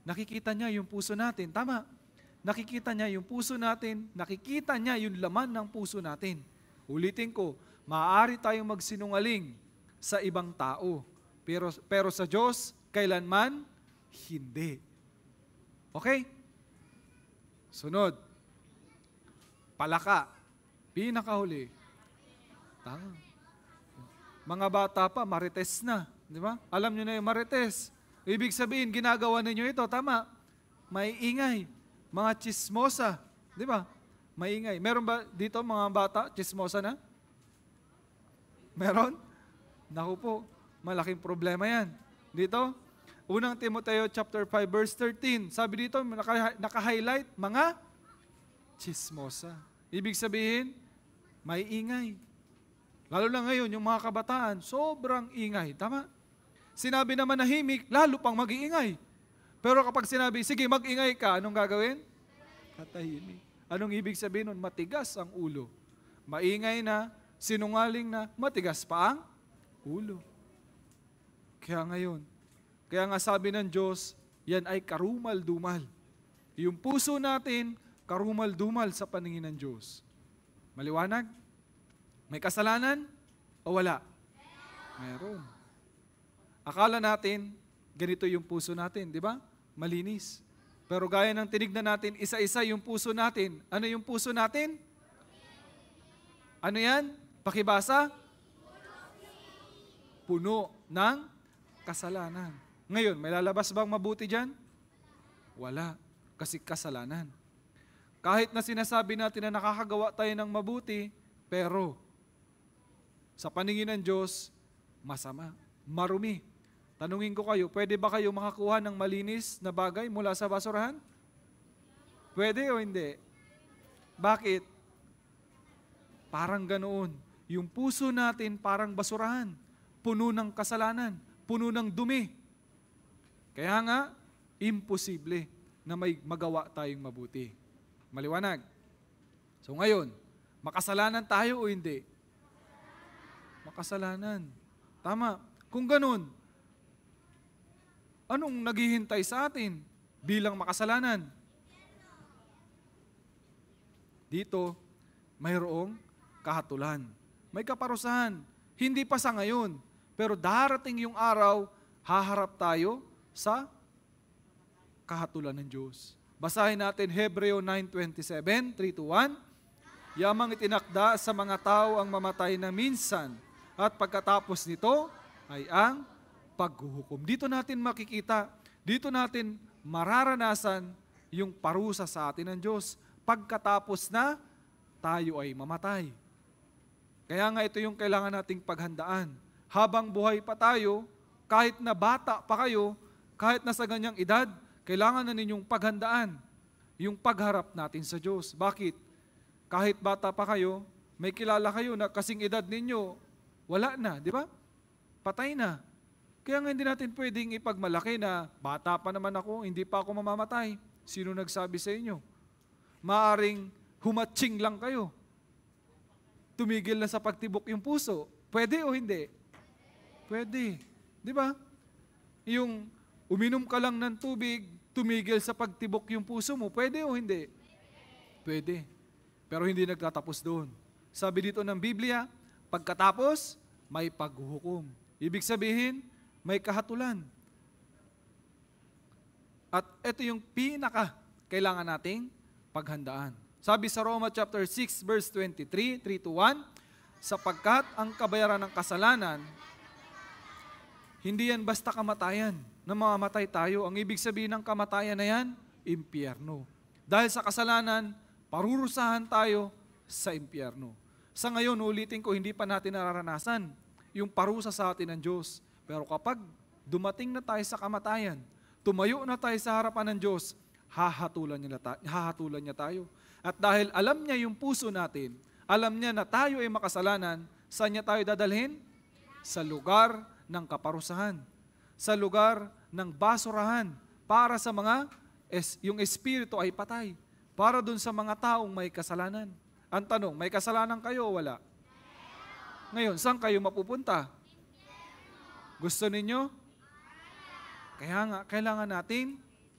nakikita niya yung puso natin. Tama. Nakikita niya yung puso natin, nakikita niya yung laman ng puso natin. Ulitin ko, maaari tayong magsinungaling sa ibang tao, pero sa Diyos, kailanman, hindi. Okay? Sunod. Palaka. Pinakahuli. Tama. Mga bata pa, marites na. Di ba? Alam nyo na yung marites. Ibig sabihin, ginagawa ninyo ito. Tama. May ingay. Mga chismosa. Di ba? May ingay. Meron ba dito mga bata, chismosa na? Meron? Naku po, malaking problema yan. Dito, unang Timoteo chapter 5 verse 13. Sabi dito, naka-highlight, mga chismosa. Ibig sabihin, may ingay. Lalo na ngayon, yung mga kabataan, sobrang ingay. Tama? Sinabi na manahimik, lalo pang mag-iingay. Pero kapag sinabi, sige, mag-ingay ka, anong gagawin? Katahimik. Anong ibig sabihin nun? Matigas ang ulo. Maingay na, sinungaling na, matigas pa ang ulo. Kaya ngayon, kaya nga sabi ng Diyos, yan ay karumal-dumal. Yung puso natin, karumal-dumal sa paningin ng Diyos. Maliwanag? May kasalanan o wala? Meron. Akala natin, ganito yung puso natin, di ba? Malinis. Pero gaya ng tinignan natin, isa-isa yung puso natin. Ano yung puso natin? Ano yan? Pakibasa? Puno ng kasalanan. Ngayon, may lalabas bang mabuti dyan? Wala. Kasi kasalanan. Kahit na sinasabi natin na nakakagawa tayo ng mabuti, pero sa paningin ng Diyos, masama, marumi. Tanungin ko kayo, pwede ba kayo makakuha ng malinis na bagay mula sa basurahan? Pwede o hindi? Bakit? Parang ganoon. Yung puso natin parang basurahan, puno ng kasalanan, puno ng dumi. Kaya nga, imposible na may magawa tayong mabuti. Maliwanag. So ngayon, makasalanan tayo o hindi? Makasalanan. Tama. Kung ganun, anong naghihintay sa atin bilang makasalanan? Dito, mayroong kahatulan. May kaparusahan. Hindi pa sa ngayon, pero darating yung araw, haharap tayo sa kahatulan ng Diyos. Basahin natin Hebreo 9:27, 3-1. Yamang itinakda sa mga tao ang mamatay na minsan, at pagkatapos nito ay ang paghuhukom. Dito natin makikita, dito natin mararanasan yung parusa sa atin ng Diyos pagkatapos na tayo ay mamatay. Kaya nga ito yung kailangan nating paghandaan. Habang buhay pa tayo, kahit na bata pa kayo, kahit na sa ganyang edad, kailangan na ninyong paghandaan yung pagharap natin sa Diyos. Bakit? Kahit bata pa kayo, may kilala kayo na kasing edad ninyo, wala na, di ba? Patay na. Kaya nga hindi natin pwedeng ipagmalaki na bata pa naman ako, hindi pa ako mamamatay. Sino nagsabi sa inyo? Maaring humatsing lang kayo. Tumigil na sa pagtibok yung puso. Pwede o hindi? Pwede. Di ba? Yung uminom ka lang ng tubig, tumigil sa pagtibok yung puso mo, pwede o hindi? Pwede. Pero hindi nagtatapos doon. Sabi dito ng Biblia, pagkatapos, may paghuhukom. Ibig sabihin, may kahatulan. At ito yung kailangan nating paghandaan. Sabi sa Roma chapter 6 verse 23, 3-1, sapagkat ang kabayaran ng kasalanan, hindi yan basta kamatayan, na mamamatay tayo. Ang ibig sabihin ng kamatayan na yan, impyerno. Dahil sa kasalanan, parurusahan tayo sa impyerno. Sa ngayon, ulitin ko, hindi pa natin nararanasan yung parusa sa atin ng Diyos. Pero kapag dumating na tayo sa kamatayan, tumayo na tayo sa harapan ng Diyos, hahatulan niya tayo. At dahil alam niya yung puso natin, alam niya na tayo ay makasalanan, saan niya tayo dadalhin? Sa lugar ng kaparusahan. Sa lugar ng basurahan. Para sa yung espiritu ay patay. Para dun sa mga taong may kasalanan. Ang tanong, may kasalanan kayo o wala? Ngayon, saan kayo mapupunta? Gusto ninyo? Kaya nga, kailangan natin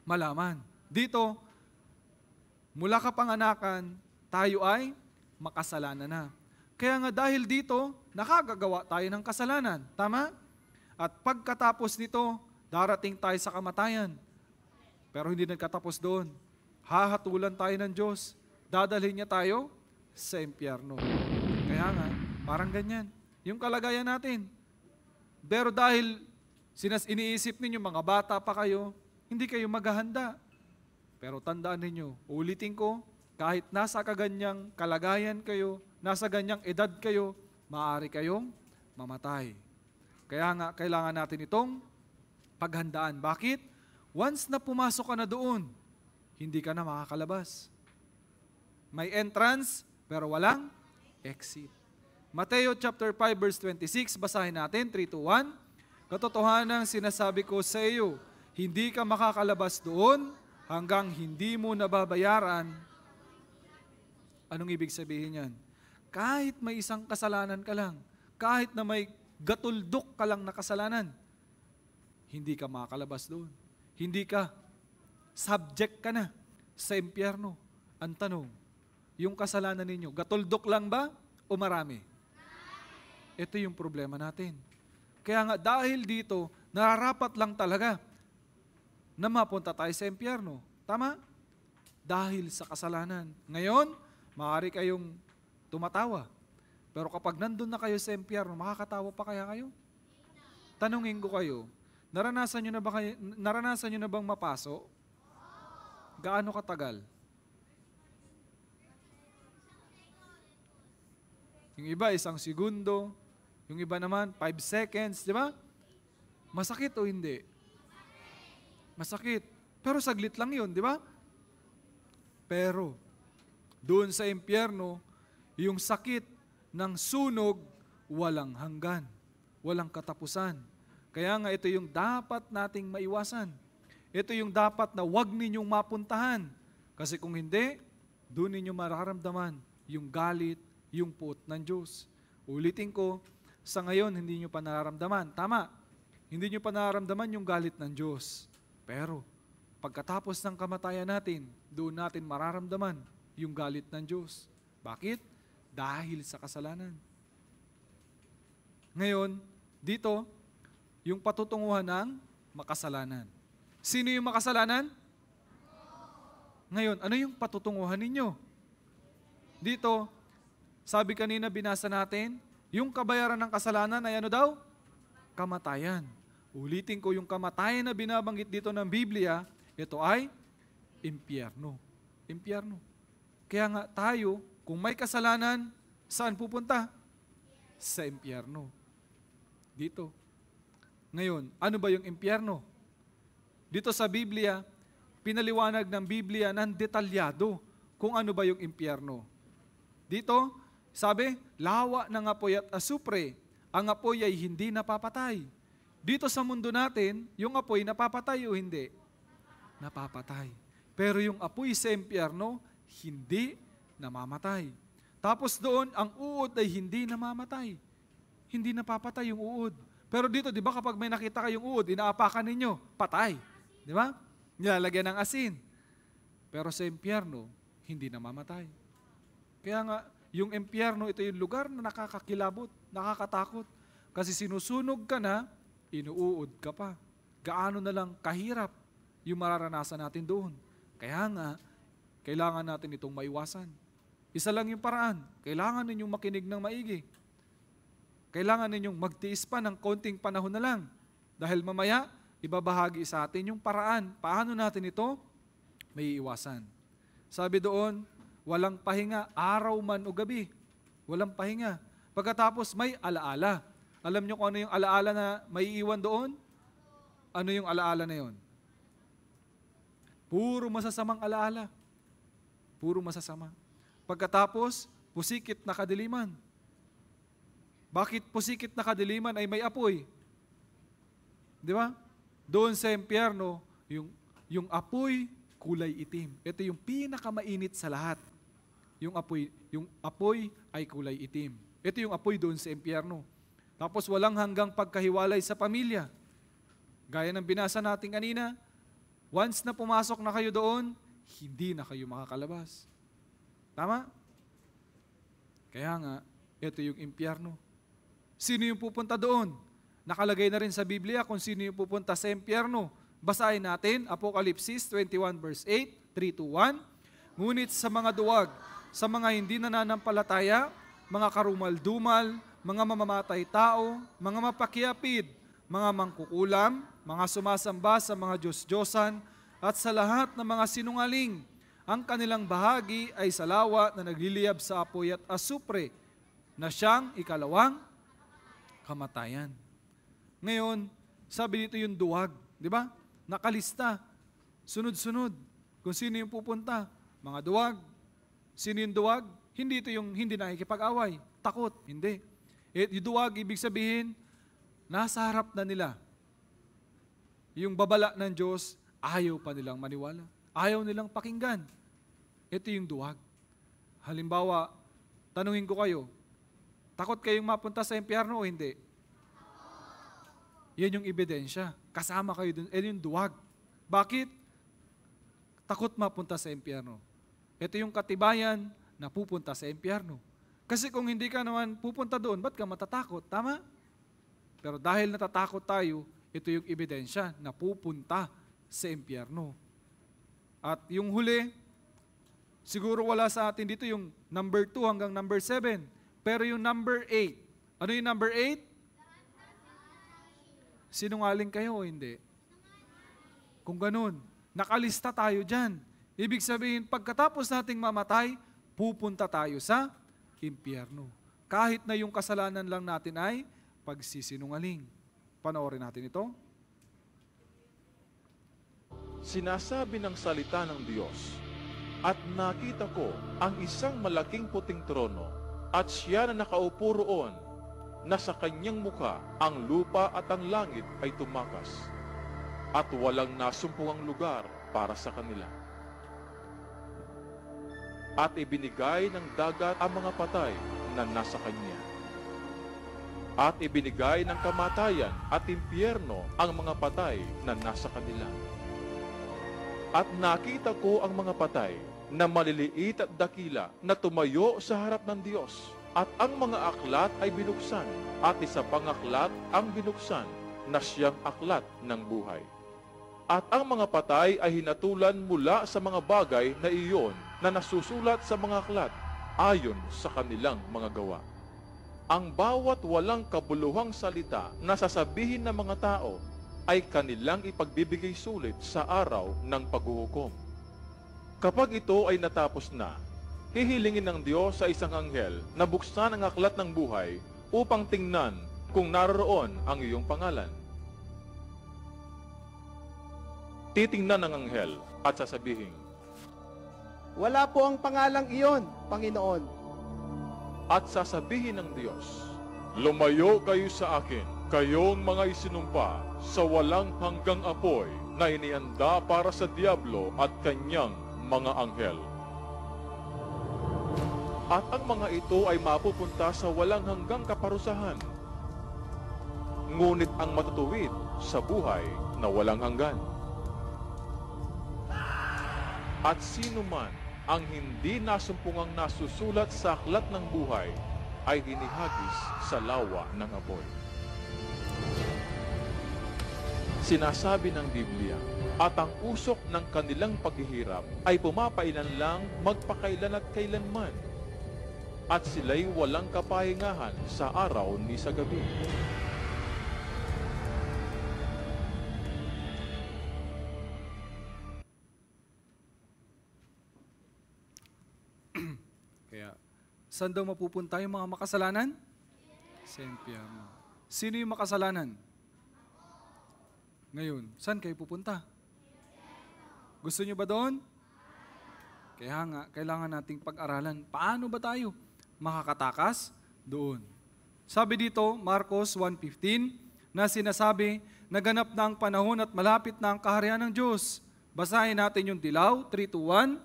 malaman. Dito, mula kapanganakan, tayo ay makasalanan na. Kaya nga dahil dito, nakagagawa tayo ng kasalanan. Tama? At pagkatapos nito, darating tayo sa kamatayan. Pero hindi nagkatapos doon. Hahatulan tayo ng Diyos. Dadalhin niya tayo sa impyerno. Kaya nga, parang ganyan. Yung kalagayan natin. Pero dahil iniisip ninyo, mga bata pa kayo, hindi kayo maghahanda. Pero tandaan ninyo, ulitin ko, kahit nasa kaganyang kalagayan kayo, nasa ganyang edad kayo, maaari kayong mamatay. Kaya nga, kailangan natin itong paghandaan. Bakit? Once na pumasok ka na doon, hindi ka na makakalabas. May entrance, pero walang exit. Mateo chapter 5 verse 26, basahin natin, 3-1. Katotohanan sinasabi ko sa iyo, hindi ka makakalabas doon hanggang hindi mo nababayaran. Anong ibig sabihin yan? Kahit may isang kasalanan ka lang, kahit na may gatuldok ka lang na kasalanan, hindi ka makakalabas doon. Hindi ka, subject ka na sa impyerno. Ang tanong, yung kasalanan ninyo, gatuldok lang ba o marami? Ito yung problema natin. Kaya nga dahil dito, nararapat lang talaga na mapunta tayo sa impyerno. Tama? Dahil sa kasalanan. Ngayon, maaari kayong tumatawa. Pero kapag nandun na kayo sa impyerno, makakatawa pa kaya kayo? Tanungin ko kayo, naranasan nyo na bang mapaso? Gaano katagal? Yung iba, 1 segundo. Yung iba naman, 5 seconds. Di ba? Masakit o hindi? Masakit. Pero saglit lang yun, di ba? Pero, doon sa impyerno, yung sakit ng sunog, walang hanggan. Walang katapusan. Kaya nga ito yung dapat nating maiwasan. Ito yung dapat na wag ninyong mapuntahan. Kasi kung hindi, doon ninyo mararamdaman yung galit, yung puot ng Diyos. Ulitin ko, sa ngayon hindi nyo pa nararamdaman. Tama, hindi nyo pa nararamdaman yung galit ng Diyos. Pero, pagkatapos ng kamatayan natin, doon natin mararamdaman yung galit ng Diyos. Bakit? Dahil sa kasalanan. Ngayon, dito, yung patutunguhan ng makasalanan. Sino yung makasalanan? Ngayon, ano yung patutunguhan ninyo? Dito, sabi kanina binasa natin, yung kabayaran ng kasalanan ay ano daw? Kamatayan. Ulitin ko, yung kamatayan na binabanggit dito ng Biblia, ito ay impyerno. Impyerno. Kaya nga tayo, kung may kasalanan, saan pupunta? Sa impyerno. Dito. Ngayon, ano ba yung impyerno? Dito sa Biblia, pinaliwanag ng Biblia ng detalyado kung ano ba yung impyerno. Dito, sabi, lawa ng apoy at asupre. Ang apoy ay hindi napapatay. Dito sa mundo natin, yung apoy napapatay o hindi? Napapatay. Pero yung apoy sa impyerno, hindi namamatay. Tapos doon, ang uod ay hindi namamatay. Hindi napapatay yung uod. Pero dito, di ba kapag may nakita kayong uod, inaapakan ninyo, patay. Di ba? Nilalagyan ng asin. Pero sa impyerno, hindi namamatay. Kaya nga, yung impyerno, ito yung lugar na nakakakilabot, nakakatakot. Kasi sinusunog ka na, inuuod ka pa. Gaano na lang kahirap yung mararanasan natin doon. Kaya nga, kailangan natin itong maiwasan. Isa lang yung paraan. Kailangan ninyong makinig ng maigi. Kailangan ninyong magtiis pa ng konting panahon na lang. Dahil mamaya, ibabahagi sa atin yung paraan. Paano natin ito may iwasan? Sabi doon, walang pahinga, araw man o gabi. Walang pahinga. Pagkatapos may alaala. Alam nyo kung ano yung alaala na may iwan doon? Ano yung alaala na yun? Puro masasamang alaala. Puro masasama. Pagkatapos, pusikit na kadiliman. Bakit pusikit na kadiliman ay may apoy? Di ba? Doon sa impyerno, yung apoy, kulay itim. Ito yung pinakamainit sa lahat. Yung apoy ay kulay itim. Ito yung apoy doon sa impyerno. Tapos walang hanggang pagkahiwalay sa pamilya. Gaya ng binasa natin kanina, Once na pumasok na kayo doon, hindi na kayo makakalabas. Tama? Kaya nga, ito yung impyerno. Sino yung pupunta doon? Nakalagay na rin sa Biblia kung sino yung pupunta sa impyerno. Basahin natin, Apokalipsis 21 verse 8, 3 to 1. Ngunit sa mga duwag, sa mga hindi nananampalataya, mga karumal-dumal, mga mamamatay tao, mga mapakiapid, mga mangkukulam, mga sumasamba sa mga Diyos-Diyosan, at sa lahat ng mga sinungaling, ang kanilang bahagi ay sa lawa na nagliliyab sa apoy at asupre, na siyang ikalawang kamatayan. Ngayon, sabi dito yung duwag, di ba? Nakalista, sunod-sunod, kung sino yung pupunta. Mga duwag. Sino yung duwag? Hindi ito yung hindi nakikipag-away. Takot, hindi. Yung duwag, ibig sabihin, nasa harap na nila. Yung babala ng Diyos, ayaw pa nilang maniwala. Ayaw nilang pakinggan. Ito yung duwag. Halimbawa, tanungin ko kayo, takot kayong mapunta sa impyerno o hindi? Yan yung ebidensya. Kasama kayo dun. Yan yung duwag. Bakit? Takot mapunta sa impyerno. Ito yung katibayan na pupunta sa impyerno. Kasi kung hindi ka naman pupunta doon, ba't ka matatakot? Tama? Pero dahil natatakot tayo, ito yung ebidensya na pupunta sa impyerno. At yung huli, siguro wala sa atin dito yung number 2 hanggang number 7. Pero yung number 8, ano yung number 8? Sinungaling kayo o hindi? Kung ganun, nakalista tayo dyan. Ibig sabihin, pagkatapos nating mamatay, pupunta tayo sa impyerno. Kahit na yung kasalanan lang natin ay pagsisinungaling. Panoorin natin ito. Sinasabi ng salita ng Diyos, at nakita ko ang isang malaking puting trono, at siya na nakaupo roon, na sa kanyang mukha ang lupa at ang langit ay tumakas, at walang nasumpungang lugar para sa kanila. At ibinigay ng dagat ang mga patay na nasa kanya. At ibinigay ng kamatayan at impyerno ang mga patay na nasa kanila. At nakita ko ang mga patay na maliliit at dakila na tumayo sa harap ng Diyos. At ang mga aklat ay binuksan, at isa pang aklat ang binuksan na siyang aklat ng buhay. At ang mga patay ay hinatulan mula sa mga bagay na iyon na nasusulat sa mga aklat ayon sa kanilang mga gawa. Ang bawat walang kabuluhang salita na sasabihin ng mga tao ay kanilang ipagbibigay sulit sa araw ng paghuhukom. Kapag ito ay natapos na, hihilingin ng Diyos sa isang anghel na buksan ang aklat ng buhay upang tingnan kung naroon ang iyong pangalan. Titingnan ng anghel at sasabihin, wala po ang pangalang iyon, Panginoon. At sasabihin ng Diyos, lumayo kayo sa akin, kayong mga isinumpa sa walang hanggang apoy na inianda para sa diablo at kanyang mga anghel. At ang mga ito ay mapupunta sa walang hanggang kaparusahan. Ngunit ang matutuwid sa buhay na walang hanggan. At sino man ang hindi nasumpungang nasusulat sa aklat ng buhay ay hinihagis sa lawa ng apoy. Sinasabi ng Biblia, at ang usok ng kanilang paghihirap ay pumapailan lang magpakailan at kailanman, at sila'y walang kapahingahan sa araw ni sa gabi. Kaya, saan daw mapupunta yung mga makasalanan? Sa impyerno. Sino yung makasalanan? Ngayon, saan kayo pupunta? Gusto nyo ba doon? Kaya nga, kailangan nating pag-aralan. Paano ba tayo makakatakas doon? Sabi dito, Marcos 1:15, na sinasabi, naganap na ang panahon at malapit na ang kaharian ng Diyos. Basahin natin yung dilaw, 3-1.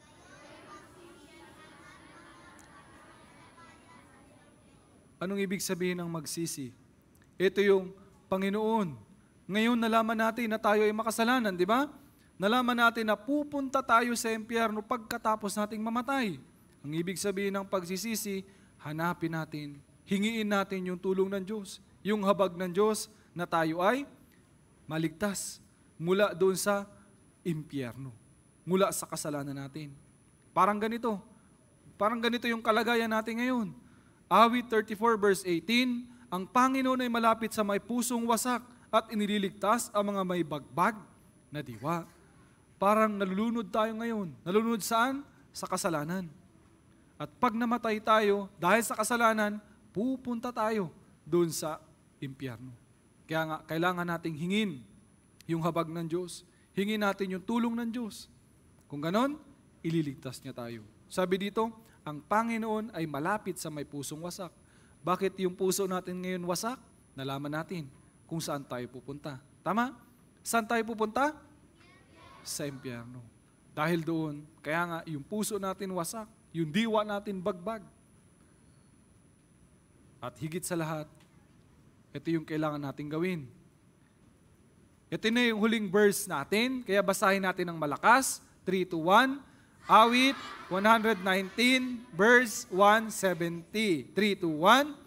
Anong ibig sabihin ng magsisi? Ito yung Panginoon. Ngayon nalaman natin na tayo ay makasalanan, di ba? nalaman natin na pupunta tayo sa impyerno pagkatapos nating mamatay. Ang ibig sabihin ng pagsisisi, hanapin natin, hingiin natin yung tulong ng Diyos, yung habag ng Diyos na tayo ay maligtas mula doon sa impyerno, mula sa kasalanan natin. Parang ganito yung kalagayan natin ngayon. Awit 34 verse 18, ang Panginoon ay malapit sa may pusong wasak at inililigtas ang mga may bagbag na diwa. Parang nalulunod tayo ngayon. Nalulunod saan? Sa kasalanan. At pag namatay tayo, dahil sa kasalanan, pupunta tayo doon sa impyerno. Kaya nga, kailangan nating hingin yung habag ng Diyos. Hingin natin yung tulong ng Diyos. Kung ganon, ililigtas niya tayo. Sabi dito, ang Panginoon ay malapit sa may pusong wasak. Bakit yung puso natin ngayon wasak? Nalaman natin kung saan tayo pupunta. Tama? Saan tayo pupunta? Sa impyerno. Dahil doon, kaya nga yung puso natin wasak, yung diwa natin bagbag. At higit sa lahat, ito yung kailangan natin gawin. Ito na yung huling verse natin, kaya basahin natin ng malakas. 3-1, Awit 119, verse 170. 3-1.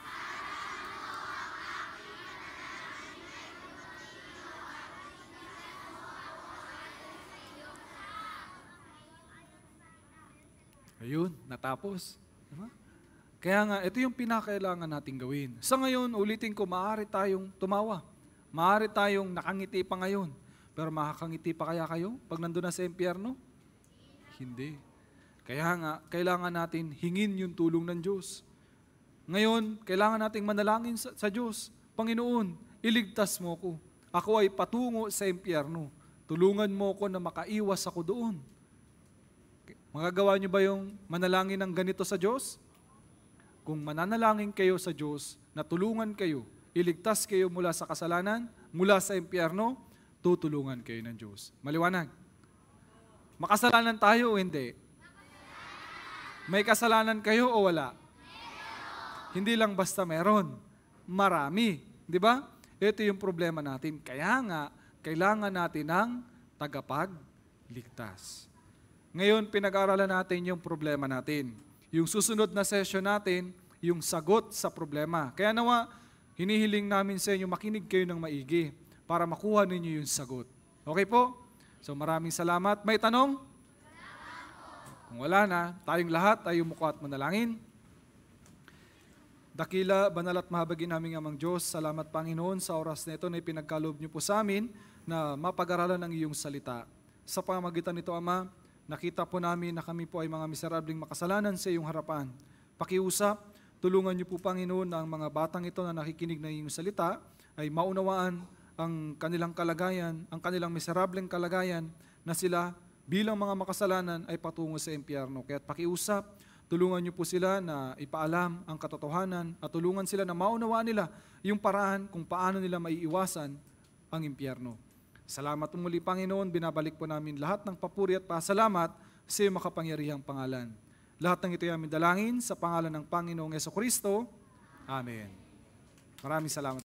Ayun, natapos. Diba? Kaya nga, ito yung pinakailangan nating gawin. Sa ngayon, ulitin ko, maaari tayong tumawa. Maaari tayong nakangiti pa ngayon. Pero makakangiti pa kaya kayo pag nandun na sa impyerno? Hindi. Kaya nga, kailangan natin hingin yung tulong ng Diyos. Ngayon, kailangan nating manalangin sa Diyos. Panginoon, iligtas mo ko. Ako ay patungo sa impyerno. Tulungan mo ko na makaiwas ako doon. Magagawa niyo ba yung manalangin ng ganito sa Diyos? Kung mananalangin kayo sa Diyos, na tulungan kayo, iligtas kayo mula sa kasalanan, mula sa impyerno, tutulungan kayo ng Diyos. Maliwanag? Makasalanan tayo o hindi? May kasalanan kayo o wala? Hindi lang basta meron. Marami. Di ba? Ito yung problema natin. Kaya nga, kailangan natin ng tagapagligtas. Ngayon, pinag-aaralan natin yung problema natin. Yung susunod na session natin, yung sagot sa problema. Kaya nawa, hinihiling namin sa inyo, makinig kayo ng maigi para makuha ninyo yung sagot. Okay po? So maraming salamat. May tanong? Kung wala na, tayong lahat ay umuko at manalangin. Dakila, banal at mahabagin naming amang Diyos, salamat Panginoon sa oras na ito na ipinagkaloob niyo po sa amin na mapag-aralan ng iyong salita. Sa pamamagitan nito, Ama, nakita po namin na kami po ay mga miserabling makasalanan sa iyong harapan. Pakiusap, tulungan niyo po Panginoon na ang mga batang ito na nakikinig ng iyong salita ay maunawaan ang kanilang kalagayan, ang kanilang miserableng kalagayan na sila bilang mga makasalanan ay patungo sa impyerno. Kaya't pakiusap, tulungan niyo po sila na ipaalam ang katotohanan at tulungan sila na maunawaan nila yung paraan kung paano nila maiiwasan ang impyerno. Salamat muli, Panginoon. Binabalik po namin lahat ng papuri at pasalamat sa iyong makapangyarihang pangalan. Lahat ng ito ay aming dalangin sa pangalan ng Panginoong Jesucristo. Amen. Maraming salamat.